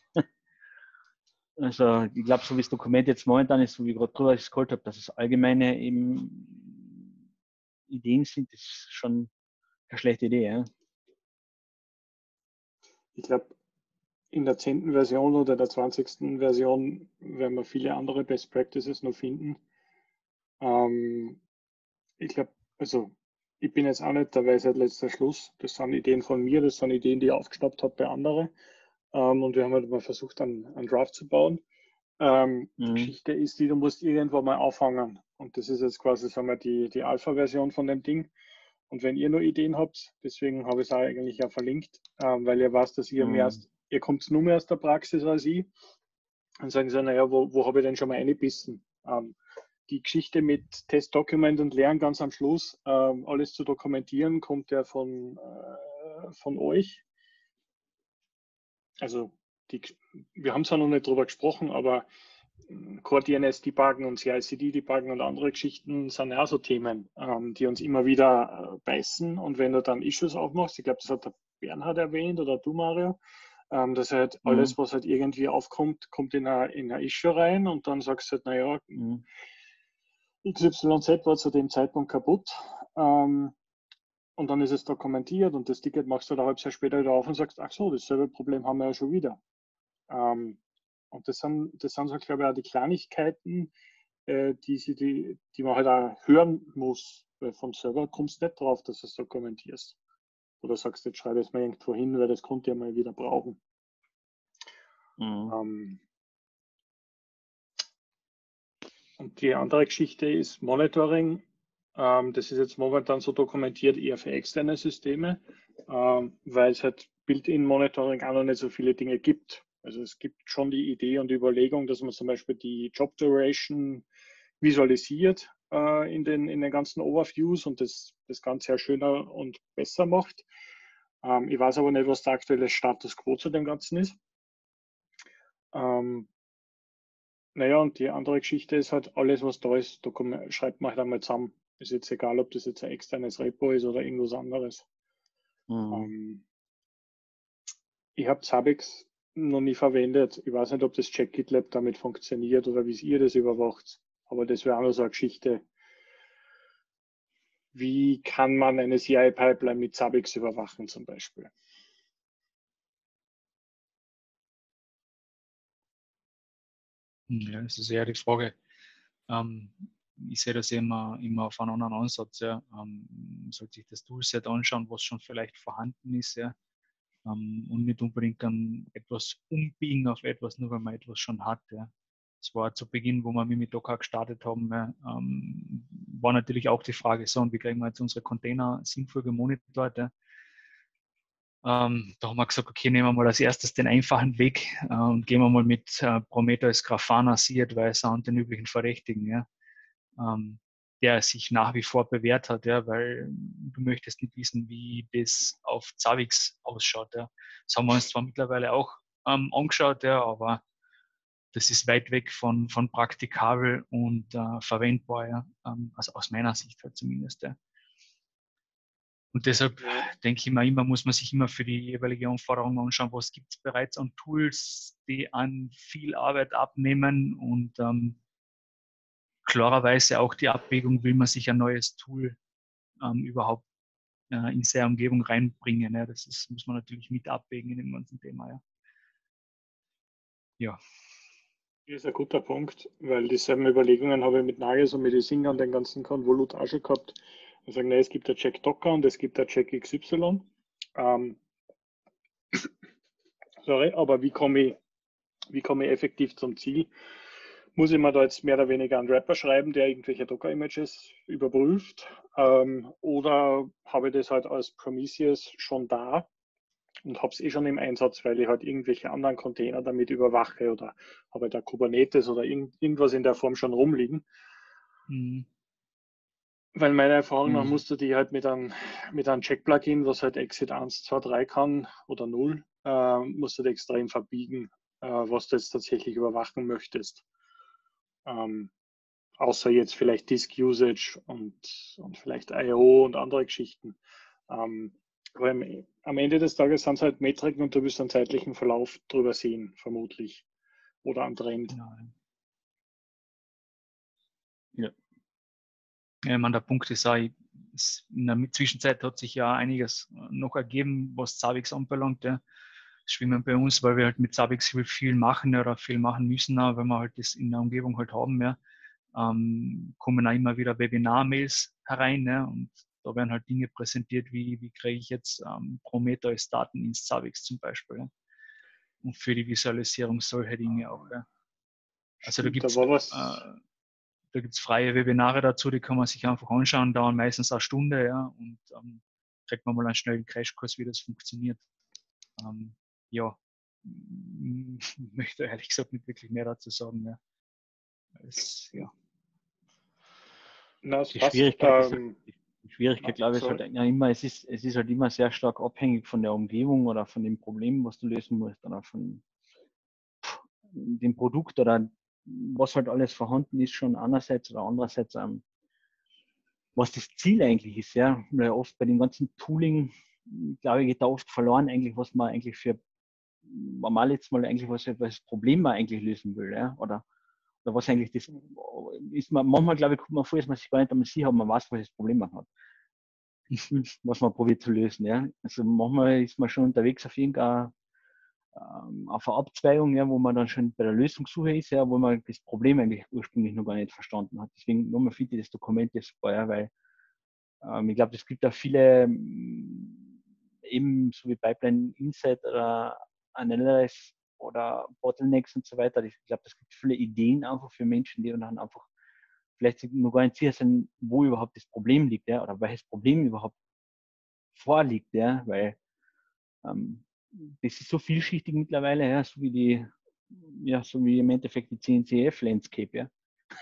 Also ich glaube, so wie das Dokument jetzt momentan ist, so wie ich gerade drüber gescrollt habe, dass es allgemeine eben Ideen sind, das ist schon keine schlechte Idee. Ja? Ich glaube, in der 10. Version oder der 20. Version werden wir viele andere Best Practices noch finden. Ich glaube, also ich bin jetzt auch nicht der Weisheit letzter Schluss. Das sind Ideen von mir, das sind Ideen, die ich aufgeschnappt habe bei anderen. Und wir haben halt mal versucht, einen Draft zu bauen. Die Geschichte ist die, du musst irgendwo mal auffangen. Und das ist jetzt quasi, sagen wir, die Alpha-Version von dem Ding. Und wenn ihr nur Ideen habt, deswegen habe ich es auch eigentlich ja verlinkt, weil ihr wisst, dass ihr ihr kommt nur mehr aus der Praxis als ich. Dann sagen sie, naja, wo habe ich denn schon mal eingebissen? Die Geschichte mit Testdokument und Lernen ganz am Schluss, alles zu dokumentieren, kommt ja von euch. Also wir haben zwar noch nicht drüber gesprochen, aber Core DNS debuggen und CI/CD debuggen und andere Geschichten sind ja auch so Themen, die uns immer wieder beißen. Und wenn du dann Issues aufmachst, ich glaube, das hat der Bernhard erwähnt oder du, Mario, dass halt alles, was halt irgendwie aufkommt, kommt in eine Issue rein und dann sagst du halt, naja, XYZ war zu dem Zeitpunkt kaputt. Und dann ist es dokumentiert und das Ticket machst du da ein halbes Jahr später wieder auf und sagst, ach so, dasselbe Problem haben wir ja schon wieder. Und das sind so, glaube ich, auch die Kleinigkeiten, die man halt auch hören muss. Weil vom Server kommst du nicht drauf, dass du es dokumentierst. Oder sagst, jetzt schreibe ich es mal irgendwo hin, weil das konnte ich mal wieder brauchen. Und die andere Geschichte ist Monitoring. Das ist jetzt momentan so dokumentiert eher für externe Systeme, weil es halt Built-in-Monitoring auch noch nicht so viele Dinge gibt. Also es gibt schon die Idee und die Überlegung, dass man zum Beispiel die Job Duration visualisiert in den ganzen Overviews und das Ganze ja schöner und besser macht. Ich weiß aber nicht, was der aktuelle Status quo zu dem Ganzen ist. Naja, und die andere Geschichte ist halt, alles, was da ist, schreibt man halt einmal zusammen. Ist jetzt egal, ob das jetzt ein externes Repo ist oder irgendwas anderes. Ich habe Zabbix noch nie verwendet. Ich weiß nicht, ob das Check GitLab damit funktioniert oder wie ihr das überwacht. Aber das wäre auch noch so eine Geschichte. Wie kann man eine CI-Pipeline mit Zabbix überwachen zum Beispiel? Ja, das ist eher die Frage. Ich sehe das immer auf einen anderen Ansatz. Ja. Sollte sich das Toolset anschauen, was schon vielleicht vorhanden ist, ja. Und nicht unbedingt dann etwas umbiegen auf etwas, nur weil man etwas schon hat. Ja. Das war zu Beginn, wo wir mit Docker gestartet haben, ja, war natürlich auch die Frage, so, und wie kriegen wir jetzt unsere Container sinnvoll gemonitort? Ja. Da haben wir gesagt, okay, nehmen wir mal als erstes den einfachen Weg und gehen wir mal mit Prometheus, Grafana, Seedvisor und den üblichen Verdächtigen, ja, der sich nach wie vor bewährt hat, ja, weil du möchtest nicht wissen, wie das auf Zabbix ausschaut. Ja. Das haben wir uns zwar mittlerweile auch angeschaut, ja, aber das ist weit weg von praktikabel und verwendbar, ja, also aus meiner Sicht halt zumindest. Ja. Und deshalb denke ich mir immer, muss man sich immer für die jeweilige Anforderung anschauen, was gibt es bereits an Tools, die an viel Arbeit abnehmen und klarerweise auch die Abwägung, will man sich ein neues Tool überhaupt in seine Umgebung reinbringen. Ja. Das muss man natürlich mit abwägen in dem ganzen Thema. Ja. Ja. Das ist ein guter Punkt, weil dieselben Überlegungen habe ich mit Nagios und mit Ising an den ganzen Konvolut auch schon gehabt. Wir sagen, es gibt ein Check Docker und es gibt ein Check XY. Sorry, aber wie komme ich effektiv zum Ziel? Muss ich mir da jetzt mehr oder weniger einen Wrapper schreiben, der irgendwelche Docker-Images überprüft? Oder habe ich das halt als Prometheus schon da und habe es schon im Einsatz, weil ich halt irgendwelche anderen Container damit überwache oder habe ich da Kubernetes oder irgendwas in der Form schon rumliegen? Weil meiner Erfahrung nach musst du die halt mit einem Check-Plugin, was halt Exit 1, 2, 3 kann oder 0, musst du die extrem verbiegen. was du jetzt tatsächlich überwachen möchtest. Außer jetzt vielleicht Disk Usage und vielleicht I/O und andere Geschichten. Aber am Ende des Tages sind es halt Metriken und du wirst einen zeitlichen Verlauf drüber sehen, vermutlich. Oder einen Trend. Ja. Ja, ich meine, der Punkt ist auch, in der Zwischenzeit hat sich ja einiges noch ergeben, was Zabbix anbelangt. Ja. Schwimmen bei uns, weil wir halt mit Zabbix viel machen oder viel machen müssen, auch, weil wir halt das in der Umgebung halt haben. Ja. Kommen auch immer wieder Webinar-Mails herein, ja, und da werden halt Dinge präsentiert, wie kriege ich jetzt Prometheus-Daten ins Zabbix zum Beispiel. Ja. Und für die Visualisierung solche Dinge auch. Ja. Also da gibt es freie Webinare dazu, die kann man sich einfach anschauen, dauern meistens eine Stunde, ja, und kriegt man mal einen schnellen Crashkurs, wie das funktioniert. Ja, möchte ehrlich gesagt nicht wirklich mehr dazu sagen. Ja. Die Schwierigkeit, glaube ich, ist halt ja immer, es ist halt immer sehr stark abhängig von der Umgebung oder von dem Problem, was du lösen musst, oder von dem Produkt oder was halt alles vorhanden ist, schon einerseits oder andererseits, was das Ziel eigentlich ist, ja. Weil oft bei dem ganzen Tooling, glaube ich, geht da oft verloren eigentlich, was man eigentlich jetzt mal eigentlich, was das Problem man eigentlich lösen will, ja. Oder was eigentlich das ist, manchmal, glaube ich, kommt man vor, dass man sich gar nicht einmal sicher, man weiß, was das Problem man hat. Was man probiert zu lösen, ja. Also manchmal ist man schon unterwegs auf irgendeiner auf eine Abzweigung, ja, wo man dann schon bei der Lösungssuche ist, ja, wo man das Problem eigentlich ursprünglich noch gar nicht verstanden hat. Deswegen nochmal finde ich das Dokument jetzt super, ja, weil ich glaube, es gibt da viele, eben so wie Pipeline Insight oder Analyze oder Bottlenecks und so weiter. Ich glaube, es gibt viele Ideen einfach für Menschen, die dann einfach vielleicht noch gar nicht sicher sind, wo überhaupt das Problem liegt, ja, oder welches Problem überhaupt vorliegt, ja, weil das ist so vielschichtig mittlerweile, ja, so wie im Endeffekt die CNCF-Landscape, ja.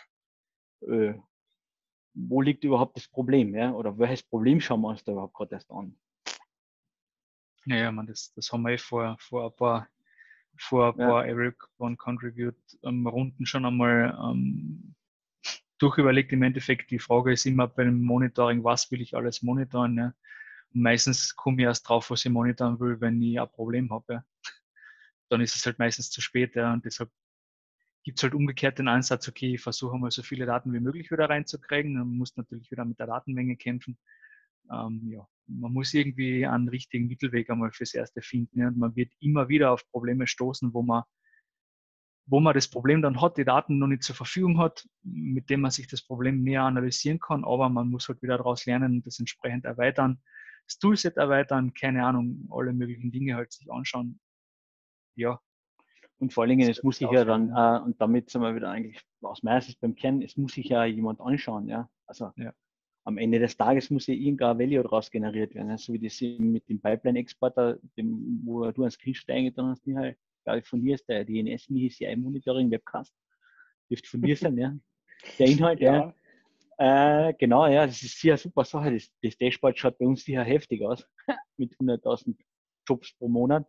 Wo liegt überhaupt das Problem, ja? Oder welches Problem schauen wir uns da überhaupt gerade erst an? Ja, man, das haben wir vor ein paar Eric One Contribute Runden schon einmal durchüberlegt. Im Endeffekt, die Frage ist immer beim Monitoring, was will ich alles monitoren? Ja? Und meistens komme ich erst drauf, was ich monitoren will, wenn ich ein Problem habe. Ja? Dann ist es halt meistens zu spät. Ja? Und deshalb gibt es halt umgekehrt den Ansatz, okay, ich versuche mal so viele Daten wie möglich wieder reinzukriegen. Man muss natürlich wieder mit der Datenmenge kämpfen. Man muss irgendwie einen richtigen Mittelweg einmal fürs Erste finden. Ja? Und man wird immer wieder auf Probleme stoßen, wo man das Problem dann hat, die Daten noch nicht zur Verfügung hat, mit dem man sich das Problem näher analysieren kann, aber man muss halt wieder daraus lernen und das entsprechend erweitern, das Toolset erweitern, keine Ahnung, alle möglichen Dinge halt sich anschauen. Ja. Und vor allen Dingen, es muss sich ja dann, und damit sind wir wieder eigentlich aus meiner Sicht beim Kern, es muss sich ja jemand anschauen, ja. Also am Ende des Tages muss ja irgendein Value daraus generiert werden, ja? So wie das mit dem Pipeline-Exporter, wo du einen Screenshot eingetan hast, Michael, glaube ich, von dir ist der DNS MICI Monitoring Webcast. Dürfte von dir sein, ja. Der Inhalt, ja. Genau, ja, das ist sicher eine super Sache. Das Dashboard schaut bei uns sicher heftig aus, mit 100.000 Jobs pro Monat.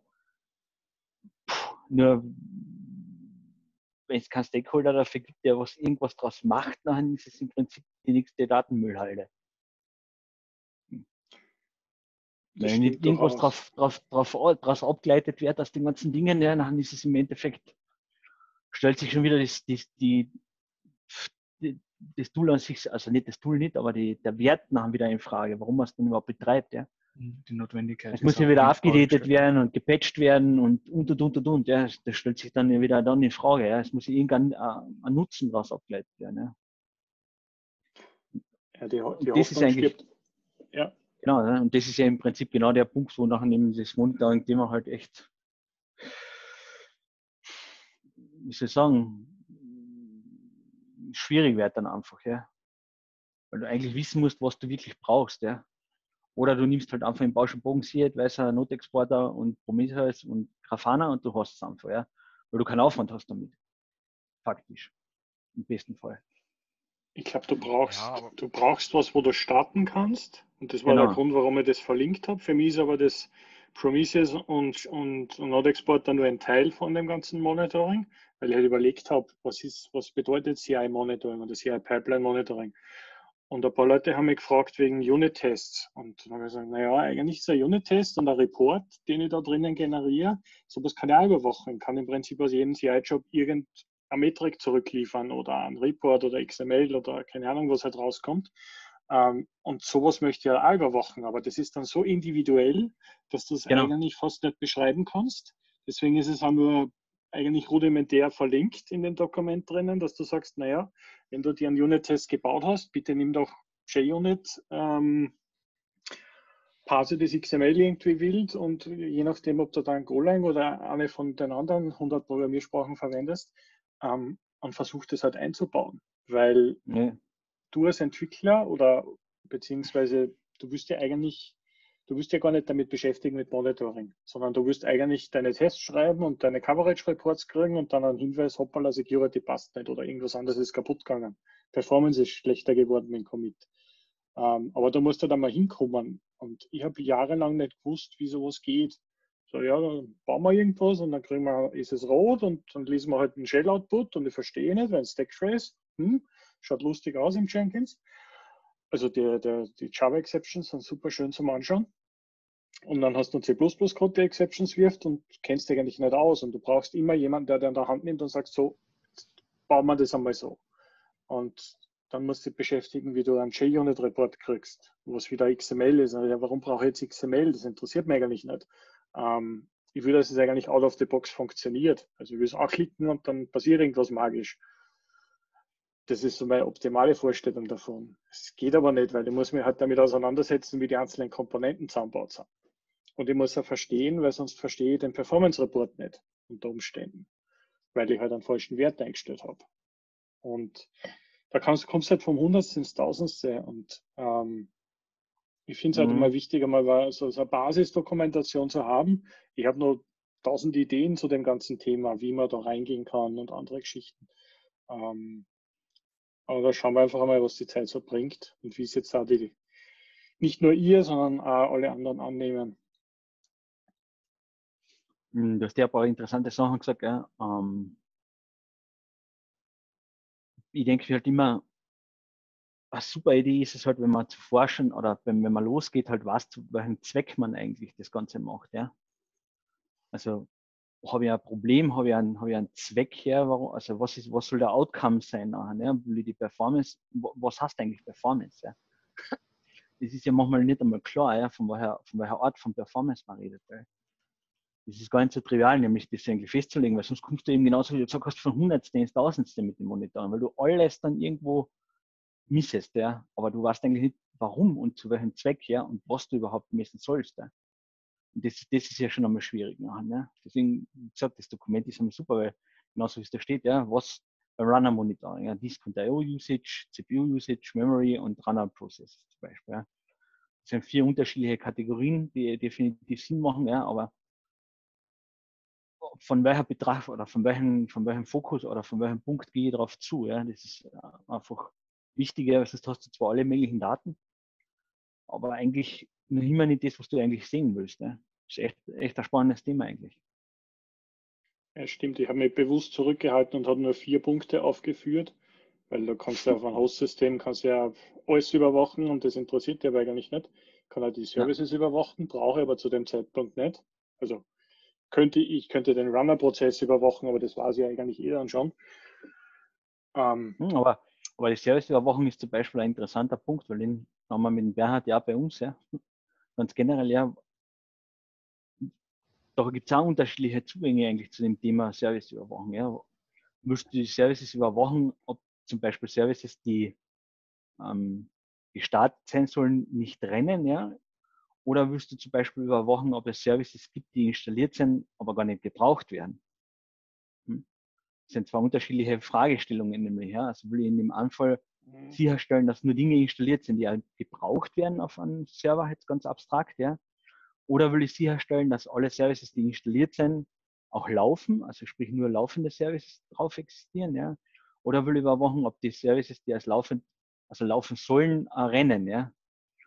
Nur, wenn es kein Stakeholder dafür gibt, der irgendwas draus macht, dann ist es im Prinzip die nächste Datenmüllhalde. Wenn nicht irgendwas draus abgeleitet wird aus den ganzen Dingen, ja, dann ist es im Endeffekt, stellt sich schon wieder das Tool an sich, also nicht das Tool nicht, aber der Wert nachher wieder in Frage, warum man es dann überhaupt betreibt. Ja. Die Notwendigkeit. Es muss ja wieder abgedatet werden und gepatcht werden und. Ja. Das stellt sich dann wieder in Frage. Ja. Es muss irgendein Nutzen daraus abgeleitet werden. Ja, die das ist eigentlich, ja. Genau, ja. Und das ist ja im Prinzip genau der Punkt, wo nachher eben das Monitoring-Thema halt echt, wie soll ich sagen, schwierig wird dann einfach, ja. Weil du eigentlich wissen musst, was du wirklich brauchst, ja. Oder du nimmst halt einfach im Bausch- und Bogen-Advisor, Notexporter und Prometheus und Grafana und du hast es einfach, ja. Weil du keinen Aufwand hast damit. Faktisch. Im besten Fall. Ich glaube, du brauchst was, wo du starten kannst. Und das war der Grund, warum ich das verlinkt habe. Für mich ist aber das Prometheus und NodeXport dann nur ein Teil von dem ganzen Monitoring, weil ich halt überlegt habe, was bedeutet CI-Monitoring oder CI-Pipeline-Monitoring. Und ein paar Leute haben mich gefragt wegen Unit-Tests. Und dann habe ich gesagt, naja, eigentlich ist ein Unit-Test und ein Report, den ich da drinnen generiere, sowas kann ich auch überwachen. Ich kann im Prinzip aus jedem CI-Job irgendeine Metrik zurückliefern oder ein Report oder XML oder keine Ahnung, was halt rauskommt. Und sowas möchte ich ja auch überwachen, aber das ist dann so individuell, dass du es eigentlich fast nicht beschreiben kannst. Deswegen ist es auch nur eigentlich rudimentär verlinkt in dem Dokument drinnen, dass du sagst, naja, wenn du dir einen Unit-Test gebaut hast, bitte nimm doch JUnit, parse das XML irgendwie wild und je nachdem, ob du da ein Golang oder eine von den anderen 100 Programmiersprachen verwendest, und versuch das halt einzubauen, weil du als Entwickler oder beziehungsweise du wirst ja gar nicht damit beschäftigen mit Monitoring, sondern du wirst eigentlich deine Tests schreiben und deine Coverage Reports kriegen und dann einen Hinweis, hoppala, Security passt nicht oder irgendwas anderes ist kaputt gegangen. Performance ist schlechter geworden mit dem Commit. Aber da musst du dann mal hinkommen. Und ich habe jahrelang nicht gewusst, wie sowas geht. So, ja, dann bauen wir irgendwas und dann ist es rot und dann lesen wir halt einen Shell-Output und ich verstehe nicht, weil ein Stack-Trace, schaut lustig aus im Jenkins. Also die Java-Exceptions sind super schön zum Anschauen. Und dann hast du einen C++-Code, der Exceptions wirft und kennst dich eigentlich nicht aus. Und du brauchst immer jemanden, der in der Hand nimmt und sagt, so, bauen wir das einmal so. Und dann musst du dich beschäftigen, wie du einen JUnit-Report kriegst, was wieder XML ist. Ja, warum brauche ich jetzt XML? Das interessiert mich eigentlich nicht. Ich will, dass es eigentlich out of the box funktioniert. Also ich will es anklicken und dann passiert irgendwas magisch. Das ist so meine optimale Vorstellung davon. Es geht aber nicht, weil ich muss mich halt damit auseinandersetzen, wie die einzelnen Komponenten zusammengebaut sind. Und ich muss ja verstehen, weil sonst verstehe ich den Performance-Report nicht unter Umständen, weil ich halt einen falschen Wert eingestellt habe. Und da kommst du halt vom Hundertste ins Tausendste. Und ich finde es halt immer wichtig, einmal so eine Basisdokumentation zu haben. Ich habe noch 1000 Ideen zu dem ganzen Thema, wie man da reingehen kann und andere Geschichten. Aber da schauen wir einfach einmal, was die Zeit so bringt und wie es jetzt auch nicht nur ihr, sondern auch alle anderen annehmen. Du hast ja ein paar interessante Sachen gesagt. Ja. Ich denke halt immer, eine super Idee ist es halt, wenn man zu forschen oder wenn man losgeht, halt was, zu welchem Zweck man eigentlich das Ganze macht. Ja. Also habe ich ein Problem, habe ich einen Zweck her, also was soll der Outcome sein nachher? Ne? Will ich die Performance, was heißt eigentlich Performance? Ja? Das ist ja manchmal nicht einmal klar, ja, von welcher Art von Performance man redet. Ja? Das ist gar nicht so trivial, nämlich das eigentlich festzulegen, weil sonst kommst du eben genauso, wie du gesagt hast, von Hundertste ins Tausendste mit dem Monitoren, weil du alles dann irgendwo missest, ja, aber du weißt eigentlich nicht, warum und zu welchem Zweck, ja, und was du überhaupt messen sollst. Ja. Und das ist ja schon einmal schwierig. Ne? Deswegen, wie gesagt, das Dokument ist einmal super, weil genauso wie es da steht, ja, was beim Runner Monitoring, ja, Disk und I/O Usage, CPU Usage, Memory und Runner Processes zum Beispiel. Ja. Das sind 4 unterschiedliche Kategorien, die definitiv Sinn machen, ja, aber von welcher Betracht oder von welchem Fokus oder von welchem Punkt gehe ich darauf zu, ja, das ist einfach wichtiger, weil sonst hast du zwar alle möglichen Daten, aber eigentlich noch immer nicht das, was du eigentlich sehen willst. Ne? Das ist echt ein spannendes Thema eigentlich. Ja, stimmt. Ich habe mich bewusst zurückgehalten und habe nur 4 Punkte aufgeführt, weil da kannst du auf einem Host-System kannst ja alles überwachen und das interessiert dich aber eigentlich nicht. Ich kann halt die Services überwachen, brauche aber zu dem Zeitpunkt nicht. Also ich könnte den Runner-Prozess überwachen, aber das war es ja eigentlich dann schon. Aber die Serviceüberwachung ist zum Beispiel ein interessanter Punkt, weil den haben wir mit dem Bernhard ja bei uns, ja, ganz generell, ja, da gibt es auch unterschiedliche Zugänge eigentlich zu dem Thema Serviceüberwachung. Ja. Willst du die Services überwachen, ob zum Beispiel Services, die gestartet sein sollen, nicht rennen, ja, oder willst du zum Beispiel überwachen, ob es Services gibt, die installiert sind, aber gar nicht gebraucht werden? Das sind 2 unterschiedliche Fragestellungen nämlich. Ja. Also will ich in dem Anfall sicherstellen, dass nur Dinge installiert sind, die halt gebraucht werden auf einem Server, jetzt ganz abstrakt, ja. Oder will ich sicherstellen, dass alle Services, die installiert sind, auch laufen, also sprich nur laufende Services drauf existieren, ja. Oder will ich überwachen, ob die Services, die laufen sollen, rennen, ja.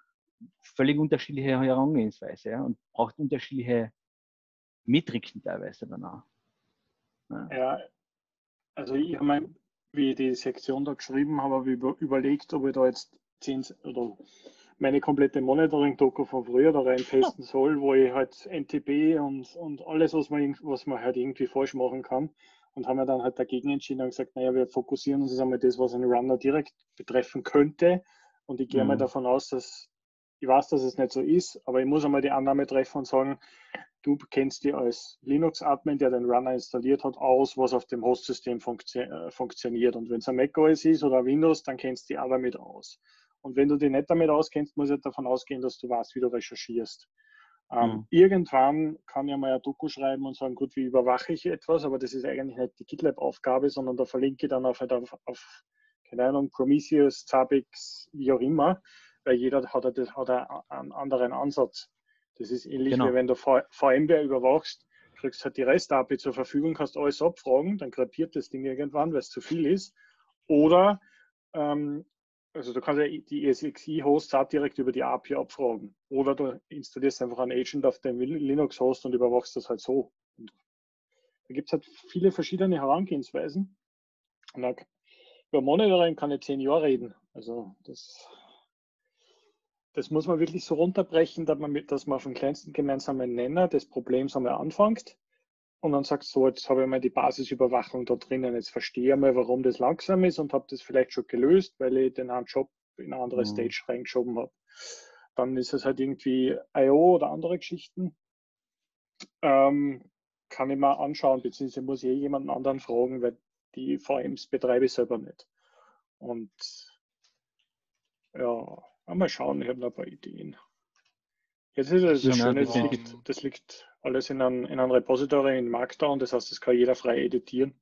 völlig unterschiedliche Herangehensweise, ja, und braucht unterschiedliche Metriken teilweise danach. Ja, also ich habe mein, wie ich die Sektion da geschrieben habe, habe ich überlegt, ob ich da jetzt 10 oder meine komplette Monitoring-Doku von früher da reinpasten soll, wo ich halt NTP und alles, was man halt irgendwie falsch machen kann. Und haben wir dann halt dagegen entschieden und gesagt, naja, wir fokussieren uns jetzt einmal das, was einen Runner direkt betreffen könnte. Und ich gehe mal davon aus, dass ich weiß, dass es nicht so ist, aber ich muss einmal die Annahme treffen und sagen, du kennst dich als Linux-Admin, der den Runner installiert hat, aus, was auf dem Host-System funktioniert. Und wenn es ein macOS ist oder ein Windows, dann kennst du dich auch damit aus. Und wenn du dich nicht damit auskennst, muss ich davon ausgehen, dass du weißt, wie du recherchierst. Irgendwann kann ich mal ein Doku schreiben und sagen, gut, wie überwache ich etwas, aber das ist eigentlich nicht die GitLab-Aufgabe, sondern da verlinke ich dann auf keine Ahnung, Prometheus, Zabbix, wie auch immer, weil jeder hat einen anderen Ansatz. Das ist ähnlich wie wenn du VMware überwachst, kriegst halt die REST-API zur Verfügung, kannst alles abfragen, dann krepiert das Ding irgendwann, weil es zu viel ist. Oder also du kannst ja die ESXi-Hosts auch direkt über die API abfragen. Oder du installierst einfach einen Agent auf dem Linux-Host und überwachst das halt so. Und da gibt es halt viele verschiedene Herangehensweisen. Und über Monitoring kann ich 10 Jahre reden. Also das muss man wirklich so runterbrechen, dass man auf den kleinsten gemeinsamen Nenner des Problems einmal anfängt. Und dann sagst du so, jetzt habe ich mal die Basisüberwachung da drinnen, jetzt verstehe ich mal, warum das langsam ist und habe das vielleicht schon gelöst, weil ich den einen Job in eine andere Stage reingeschoben habe. Dann ist es halt irgendwie I.O. oder andere Geschichten. Kann ich mal anschauen, beziehungsweise muss ich jemanden anderen fragen, weil die VMs betreibe ich selber nicht. Und ja, mal schauen, ich habe noch ein paar Ideen. Jetzt ist es das Schöne, das liegt alles in einem Repository in Markdown, das heißt, das kann jeder frei editieren.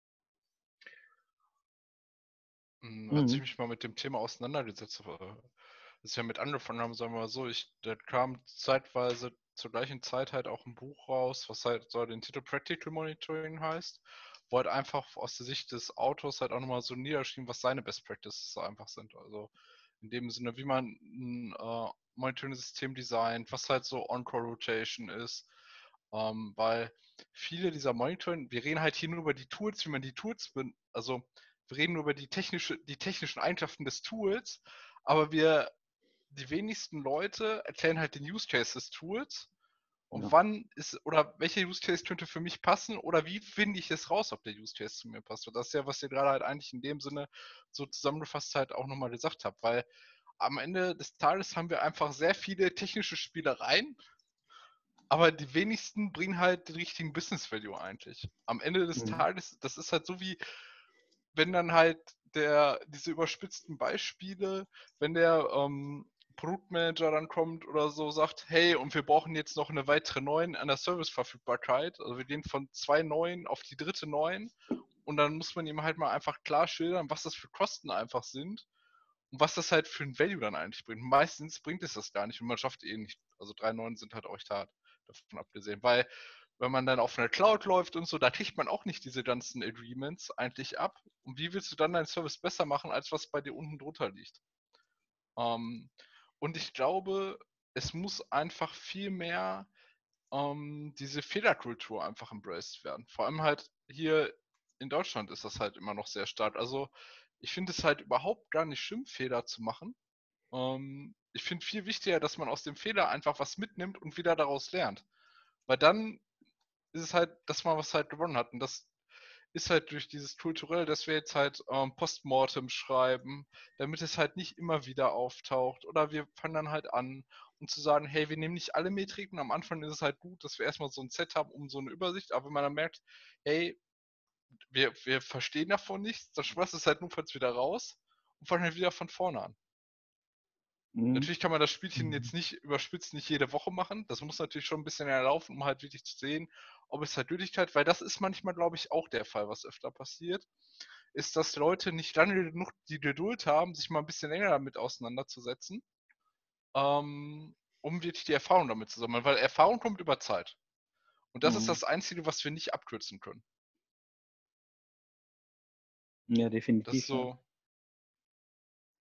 Als ich mich mal mit dem Thema auseinandergesetzt habe, als wir mit angefangen haben, sagen wir mal so, da kam zeitweise zur gleichen Zeit halt auch ein Buch raus, was halt so den Titel Practical Monitoring heißt, wo halt einfach aus der Sicht des Autors halt auch nochmal so niedergeschrieben, was seine Best Practices einfach sind. Also in dem Sinne, wie man ein Monitoring-System designt, was halt so On-Call-Rotation ist, weil viele dieser Monitoring, wir reden halt hier nur über die Tools, wie man die Tools, also wir reden nur über die technischen Eigenschaften des Tools, aber die wenigsten Leute erklären halt den Use Case des Tools und welcher Use Case könnte für mich passen oder wie finde ich es raus, ob der Use Case zu mir passt. Und das ist ja, was ihr gerade halt eigentlich in dem Sinne so zusammengefasst halt auch nochmal gesagt habt, weil am Ende des Tages haben wir einfach sehr viele technische Spielereien, aber die wenigsten bringen halt den richtigen Business Value eigentlich. Am Ende des Tages, das ist halt so wie, wenn dann halt diese überspitzten Beispiele, wenn der Produktmanager dann kommt oder so, sagt, hey, und wir brauchen jetzt noch eine weitere 9 an der Serviceverfügbarkeit. Also wir gehen von 2 9 auf die dritte 9 und dann muss man ihm halt mal einfach klar schildern, was das für Kosten einfach sind und was das halt für ein Value dann eigentlich bringt. Meistens bringt es das gar nicht und man schafft nicht. Also 3 9 sind halt auch echt hart, davon abgesehen, weil wenn man dann auf einer Cloud läuft und so, da kriegt man auch nicht diese ganzen Agreements eigentlich ab. Und wie willst du dann deinen Service besser machen, als was bei dir unten drunter liegt? Und ich glaube, es muss einfach viel mehr diese Fehlerkultur einfach embraced werden. Vor allem halt hier in Deutschland ist das halt immer noch sehr stark. Also ich finde es halt überhaupt gar nicht schlimm, Fehler zu machen. Ich finde viel wichtiger, dass man aus dem Fehler einfach was mitnimmt und wieder daraus lernt. Weil dann ist es halt, dass man was halt gewonnen hat. Und das ist halt durch dieses Kulturell, dass wir jetzt halt Postmortem schreiben, damit es halt nicht immer wieder auftaucht. Oder wir fangen dann halt an, um zu sagen, hey, wir nehmen nicht alle Metriken. Am Anfang ist es halt gut, dass wir erstmal so ein Set haben, um so eine Übersicht. Aber wenn man dann merkt, hey, wir verstehen davon nichts, dann schmeißt es halt notfalls wieder raus und fangen halt wieder von vorne an. Natürlich kann man das Spielchen jetzt nicht überspitzt, nicht jede Woche machen. Das muss natürlich schon ein bisschen erlaufen, um halt wirklich zu sehen, ob es halt Gültigkeit, weil das ist manchmal, glaube ich, auch der Fall, was öfter passiert, ist, dass Leute nicht lange genug die Geduld haben, sich mal ein bisschen länger damit auseinanderzusetzen, um wirklich die Erfahrung damit zu sammeln, weil Erfahrung kommt über Zeit. Und das ist das Einzige, was wir nicht abkürzen können. Ja, definitiv. Das ist so.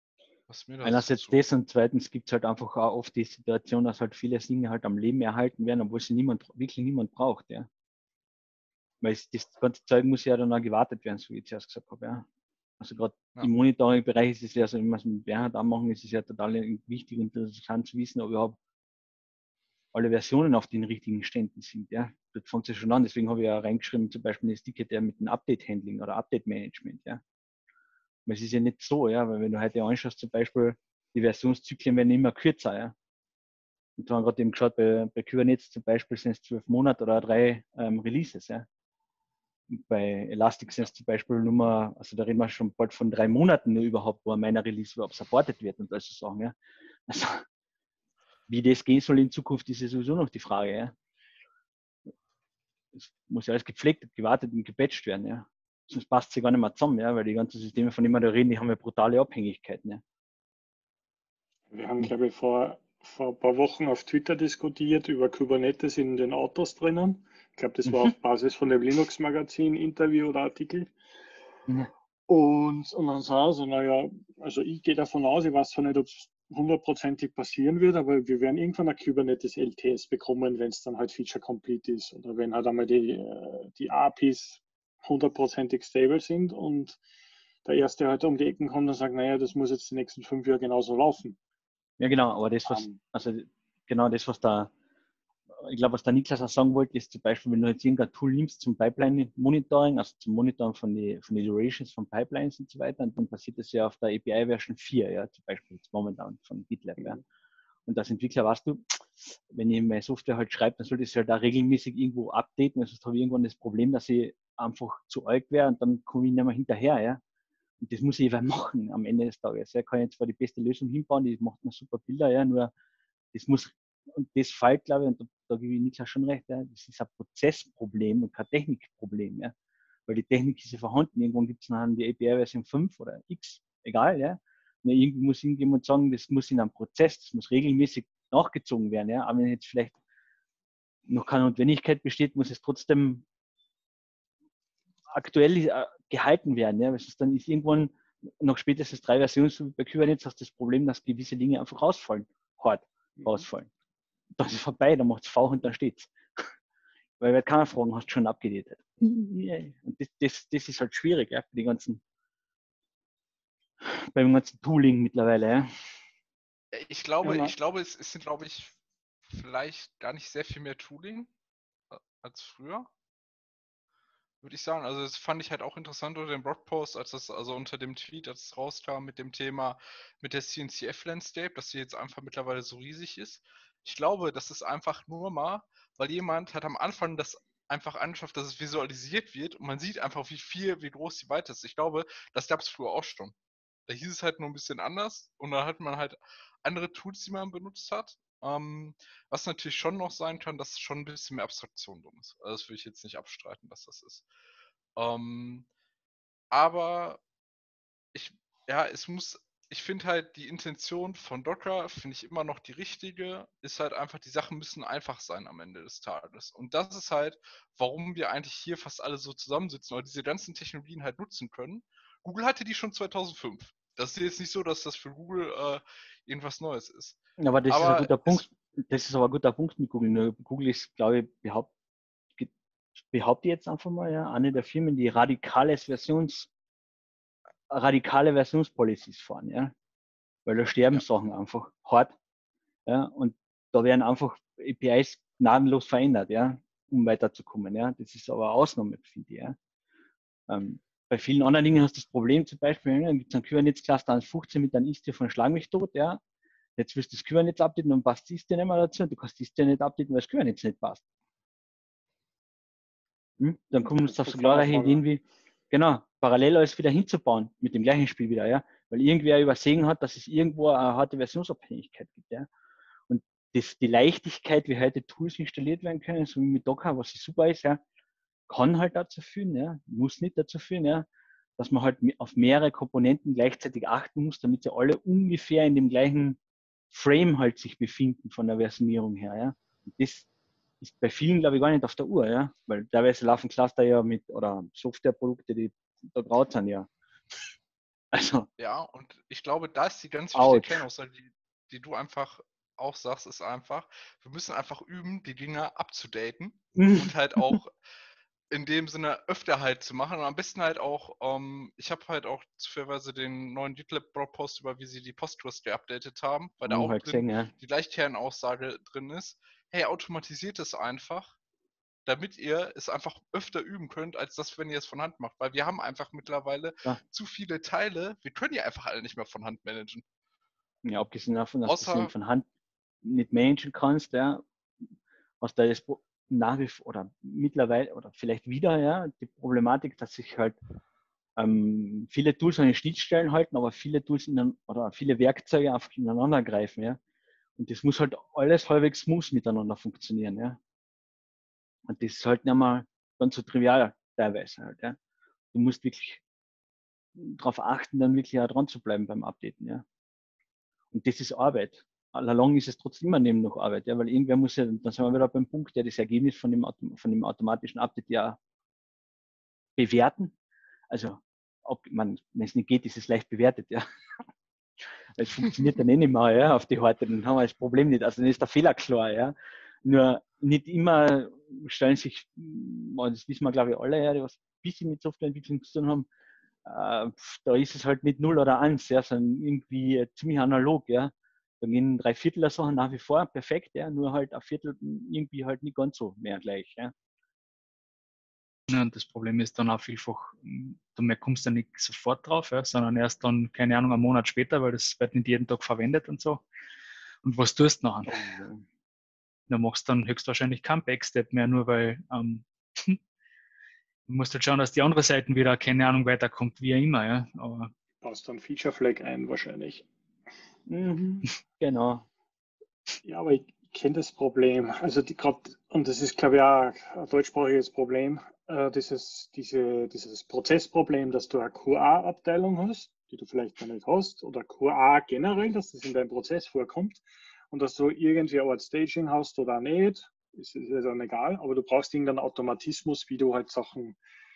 Was mir das Einerseits dazu- das und zweitens gibt es halt einfach auch oft die Situation, dass halt viele Dinge halt am Leben erhalten werden, obwohl sie wirklich niemand braucht, ja. Weil das ganze Zeug muss ja dann auch gewartet werden, so wie ich zuerst gesagt habe, ja. Also gerade Ja. im Monitoring-Bereich ist es ja so, wenn wir es mit Bernhard anmachen, ist es ja total wichtig und interessant zu wissen, ob überhaupt alle Versionen auf den richtigen Ständen sind, ja. Das fängt ja schon an, deswegen habe ich ja reingeschrieben, zum Beispiel das Ticket ja mit dem Update-Handling oder Update-Management, ja. Weil es ist ja nicht so, ja, weil wenn du heute anschaust, zum Beispiel, die Versionszyklen werden immer kürzer, ja. Und da haben wir gerade eben geschaut, bei Kubernetes zum Beispiel sind es 12 Monate oder 3 Releases, ja. Und bei Elastic sind es zum Beispiel Nummer, also da reden wir schon bald von 3 Monaten nur überhaupt, wo meiner Release überhaupt supported wird und solche Sachen, ja. Also, wie das gehen soll in Zukunft, ist ja sowieso noch die Frage, ja. Es muss ja alles gepflegt, gewartet und gepatcht werden, ja. Sonst passt es ja gar nicht mehr zusammen, ja, weil die ganzen Systeme, von denen wir da reden, die haben ja brutale Abhängigkeiten, ja. Wir haben, glaube ich, vor ein paar Wochen auf Twitter diskutiert über Kubernetes in den Autos drinnen. Ich glaube, das war auf Basis von dem Linux-Magazin, Interview oder Artikel. Mhm. Und dann sah so, naja, also ich gehe davon aus, ich weiß zwar nicht, ob es hundertprozentig passieren wird, aber wir werden irgendwann ein Kubernetes LTS bekommen, wenn es dann halt Feature Complete ist oder wenn halt einmal die APIs hundertprozentig stable sind und der Erste halt um die Ecken kommt und sagt, naja, das muss jetzt die nächsten 5 Jahre genauso laufen. Ja, genau, aber das, also genau das, ich glaube, was der Niklas auch sagen wollte, ist zum Beispiel, wenn du jetzt irgendein Tool nimmst zum Pipeline-Monitoring, also zum Monitoren von den Durations von Pipelines und so weiter, und dann passiert das ja auf der API Version 4, ja, zum Beispiel jetzt momentan von GitLab, ja. Und als Entwickler weißt du, wenn ich meine Software halt schreibe, dann sollte ich es halt da regelmäßig irgendwo updaten, weil sonst habe ich irgendwann das Problem, dass ich einfach zu alt wäre und dann komme ich nicht mehr hinterher, ja. Und das muss ich eben machen am Ende des Tages. Ja, kann ich jetzt zwar die beste Lösung hinbauen, die macht mir super Bilder, ja, nur das muss, und das fällt, glaube ich, und da gebe ich Niklas schon recht, ja, das ist ein Prozessproblem und kein Technikproblem, ja. Weil die Technik ist ja vorhanden. Irgendwann gibt es dann die API-Version 5 oder X, egal, ja. Und irgendwie muss irgendjemand sagen, das muss in einem Prozess, das muss regelmäßig nachgezogen werden, ja. Aber wenn jetzt vielleicht noch keine Notwendigkeit besteht, muss es trotzdem aktuell gehalten werden, ja. Weil sonst dann ist irgendwann noch spätestens 3 Versionen, so wie bei Kubernetes, hast du das Problem, dass gewisse Dinge einfach rausfallen, hart rausfallen. Dann ist es vorbei, dann macht es V und dann steht's. Weil wir keine Fragen hast schon abgedatet. Und das ist halt schwierig, ja, für die beim ganzen Tooling mittlerweile, ja. Ich glaube, Ja, es sind, glaube ich, vielleicht gar nicht sehr viel mehr Tooling als früher, würde ich sagen. Also das fand ich halt auch interessant unter dem Blogpost, also unter dem Tweet, als es rauskam mit dem Thema mit der CNCF-Landscape, dass sie jetzt einfach mittlerweile so riesig ist. Ich glaube, das ist einfach nur mal, weil jemand hat am Anfang das einfach angeschafft, dass es visualisiert wird und man sieht einfach, wie groß die Weite ist. Ich glaube, das gab es früher auch schon. Da hieß es halt nur ein bisschen anders und da hat man halt andere Tools, die man benutzt hat. Was natürlich schon noch sein kann, dass schon ein bisschen mehr Abstraktion drin ist. Also das will ich jetzt nicht abstreiten, dass das ist. Aber ich, ja, ich finde halt die Intention von Docker, finde ich immer noch die richtige, ist halt einfach, die Sachen müssen einfach sein am Ende des Tages. Und das ist halt, warum wir eigentlich hier fast alle so zusammensitzen oder diese ganzen Technologien halt nutzen können. Google hatte die schon 2005. Das ist jetzt nicht so, dass das für Google irgendwas Neues ist. Aber das ist ein Aber guter Punkt. Das ist aber ein guter Punkt mit Google. Nur Google ist, glaube ich, behaupte jetzt einfach mal, ja, eine der Firmen, die radikale Versionspolicies fahren, ja. Weil da sterben Sachen einfach hart. Ja, und da werden einfach APIs gnadenlos verändert, ja, um weiterzukommen. Ja. Das ist aber eine Ausnahme, finde ich. Ja. Bei vielen anderen Dingen hast du das Problem, zum Beispiel, dann gibt es ein Kubernetes-Cluster 1.15 mit einem Istio von Schlag mich tot, ja. Jetzt willst du das Kubernetes updaten und passt das Istio nicht mehr dazu und du kannst das Istio nicht updaten, weil das Kubernetes nicht passt. Dann kommen uns auf so klare Ideen wie, genau, parallel alles wieder hinzubauen mit dem gleichen Spiel wieder, ja. Weil irgendwer übersehen hat, dass es irgendwo eine harte Versionsabhängigkeit gibt, ja. Und die Leichtigkeit, wie heute Tools installiert werden können, so wie mit Docker, was super ist, ja, kann halt dazu führen, ja, muss nicht dazu führen, ja, dass man halt auf mehrere Komponenten gleichzeitig achten muss, damit sie alle ungefähr in dem gleichen Frame halt sich befinden von der Versionierung her, ja. Und das ist bei vielen, glaube ich, gar nicht auf der Uhr, ja, weil teilweise laufen Cluster ja mit, oder Softwareprodukte, die da graut sind, ja. Also, Ja, und ich glaube, da ist die ganz Ouch. wichtige Kernaussage, die du einfach auch sagst, ist einfach, wir müssen einfach üben, die Dinger abzudaten und halt auch in dem Sinne öfter halt zu machen und am besten halt auch, ich habe halt auch zufälligerweise den neuen GitLab-Blogpost über, wie sie die Postgres geupdatet haben, weil da auch halt drin gesehen, ja. die Leichtkernaussage drin ist, hey, automatisiert es einfach, damit ihr es einfach öfter üben könnt, als das, wenn ihr es von Hand macht. Weil wir haben einfach mittlerweile Ja. zu viele Teile, wir können die einfach alle nicht mehr von Hand managen. Ja, abgesehen davon, dass du Außer, sie von Hand nicht managen kannst, ja, was da jetzt nach wie vor oder mittlerweile oder vielleicht wieder, ja, die Problematik, dass sich halt viele Tools an den Schnittstellen halten, aber viele Tools oder viele Werkzeuge einfach ineinander greifen, ja. Und das muss halt alles halbwegs smooth miteinander funktionieren, ja. Und das ist halt nicht mal ganz so trivial teilweise halt, ja. Du musst wirklich darauf achten, dann wirklich auch dran zu bleiben beim Updaten, ja. Und das ist Arbeit. Allalong ist es trotzdem immer neben noch Arbeit, ja, weil irgendwer muss ja, dann sind wir wieder beim Punkt, der das Ergebnis von dem automatischen Update ja bewerten. Also, wenn es nicht geht, ist es leicht bewertet, ja. Es funktioniert dann eh nicht mehr, ja, auf die Harte, dann haben wir das Problem nicht. Also dann ist der Fehler klar, ja. Nur nicht immer stellen sich, das wissen wir glaube ich alle, ja, die was ein bisschen mit Softwareentwicklung zu tun haben, da ist es halt nicht 0 oder 1, ja, sondern irgendwie ziemlich analog, ja. Da gehen 3/4 der Sachen nach wie vor perfekt, ja, nur halt ein Viertel irgendwie halt nicht ganz so mehr gleich, ja. Ja, und das Problem ist dann auch vielfach, du kommst ja nicht sofort drauf, ja, sondern erst dann, keine Ahnung, einen Monat später, weil das wird nicht jeden Tag verwendet und so. Und was tust du nachher? Du machst dann höchstwahrscheinlich keinen Backstep mehr, nur weil du musst halt schauen, dass die andere Seite wieder, keine Ahnung, weiterkommt, wie immer. Ja. Aber Baust dann Feature Flag ein wahrscheinlich. Genau. Ja, aber ich kenne das Problem. Also und das ist, glaube ich, auch ein deutschsprachiges Problem, dieses Prozessproblem, dass du eine QA-Abteilung hast, die du vielleicht noch nicht hast, oder QA generell, dass das in deinem Prozess vorkommt und dass du irgendwie eine Art Staging hast oder nicht, ist dann egal, aber du brauchst irgendeinen Automatismus, wie du halt Sachen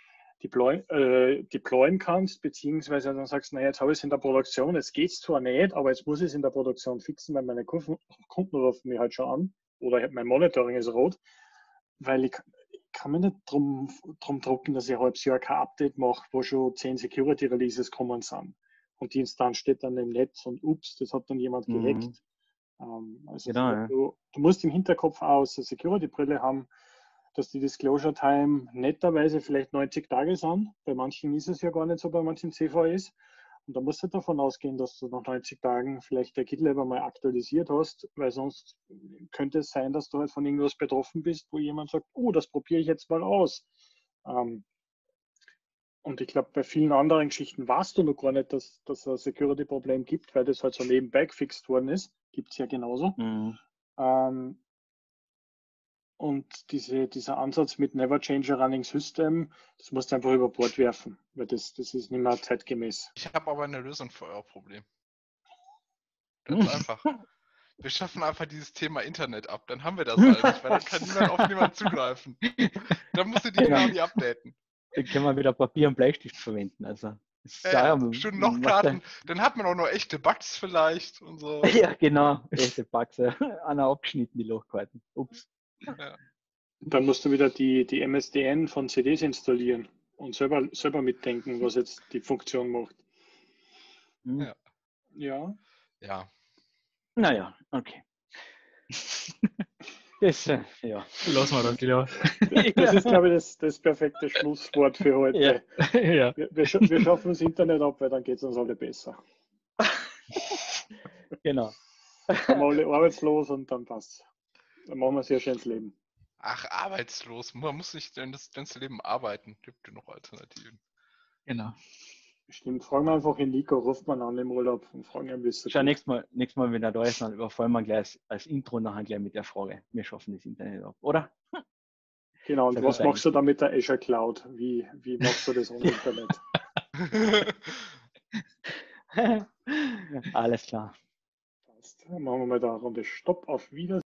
deployen kannst, beziehungsweise dann sagst, naja, jetzt habe ich es in der Produktion, jetzt geht es zwar nicht, aber jetzt muss ich es in der Produktion fixen, weil meine Kunden rufen mich halt schon an oder mein Monitoring ist rot, weil ich kann mir nicht drum drucken, dass ich ein halbes Jahr kein Update mache, wo schon 10 Security Releases kommen sind. Und die Instanz steht dann im Netz und ups, das hat dann jemand gehackt. Also Genau, ja. du musst im Hinterkopf aus eine Security-Brille haben, dass die Disclosure Time netterweise vielleicht 90 Tage sind. Bei manchen ist es ja gar nicht so, bei manchen CVEs. Und da musst du davon ausgehen, dass du nach 90 Tagen vielleicht der GitLab einmal aktualisiert hast, weil sonst könnte es sein, dass du halt von irgendwas betroffen bist, wo jemand sagt, oh, das probiere ich jetzt mal aus. Und ich glaube, bei vielen anderen Geschichten weißt du noch gar nicht, dass es ein Security-Problem gibt, weil das halt so nebenbei gefixt worden ist. Gibt es ja genauso. Und dieser Ansatz mit Never Change a Running System, das musst du einfach über Bord werfen, weil das ist nicht mehr zeitgemäß. ich habe aber eine Lösung für euer Problem. Ganz einfach. Wir schaffen einfach dieses Thema Internet ab, dann haben wir das halt nicht, weil dann kann niemand auf niemanden zugreifen. Dann musst du die Dinger auch nicht updaten. Dann können wir wieder Papier und Bleistift verwenden. Also, Schön noch Karten, dann hat man auch noch echte Bugs vielleicht und so. Ja, genau, echte Bugs. Einer abgeschnitten, die Lochkarten. Ups. Ja. Dann musst du wieder die MSDN von CDs installieren und selber mitdenken, was jetzt die Funktion macht. Ja. Ja. Ja. Naja, okay. Das, ja. lassen wir das lieber. Das ist, glaube ich, das perfekte Schlusswort für heute. Ja. Wir schaffen das Internet ab, weil dann geht es uns alle besser. Genau. Dann sind wir alle arbeitslos und dann passt. Dann machen wir ein sehr schönes Leben. Ach, arbeitslos. Man muss nicht das ganze Leben arbeiten. Gibt ja noch Alternativen. Genau. Stimmt, fragen wir einfach in Nico, ruft man an im Urlaub und fragen ihn, wie es so Schau, geht. nächstes Mal, wenn er da ist, dann überfallen wir gleich als Intro nachher gleich mit der Frage. Wir schaffen das Internet ab, oder? Genau, und Sehr was gut machst du da mit der Azure Cloud? Wie machst du das ohne Internet? Alles klar. Passt. Dann machen wir mal da eine Runde Stopp, auf Wiedersehen.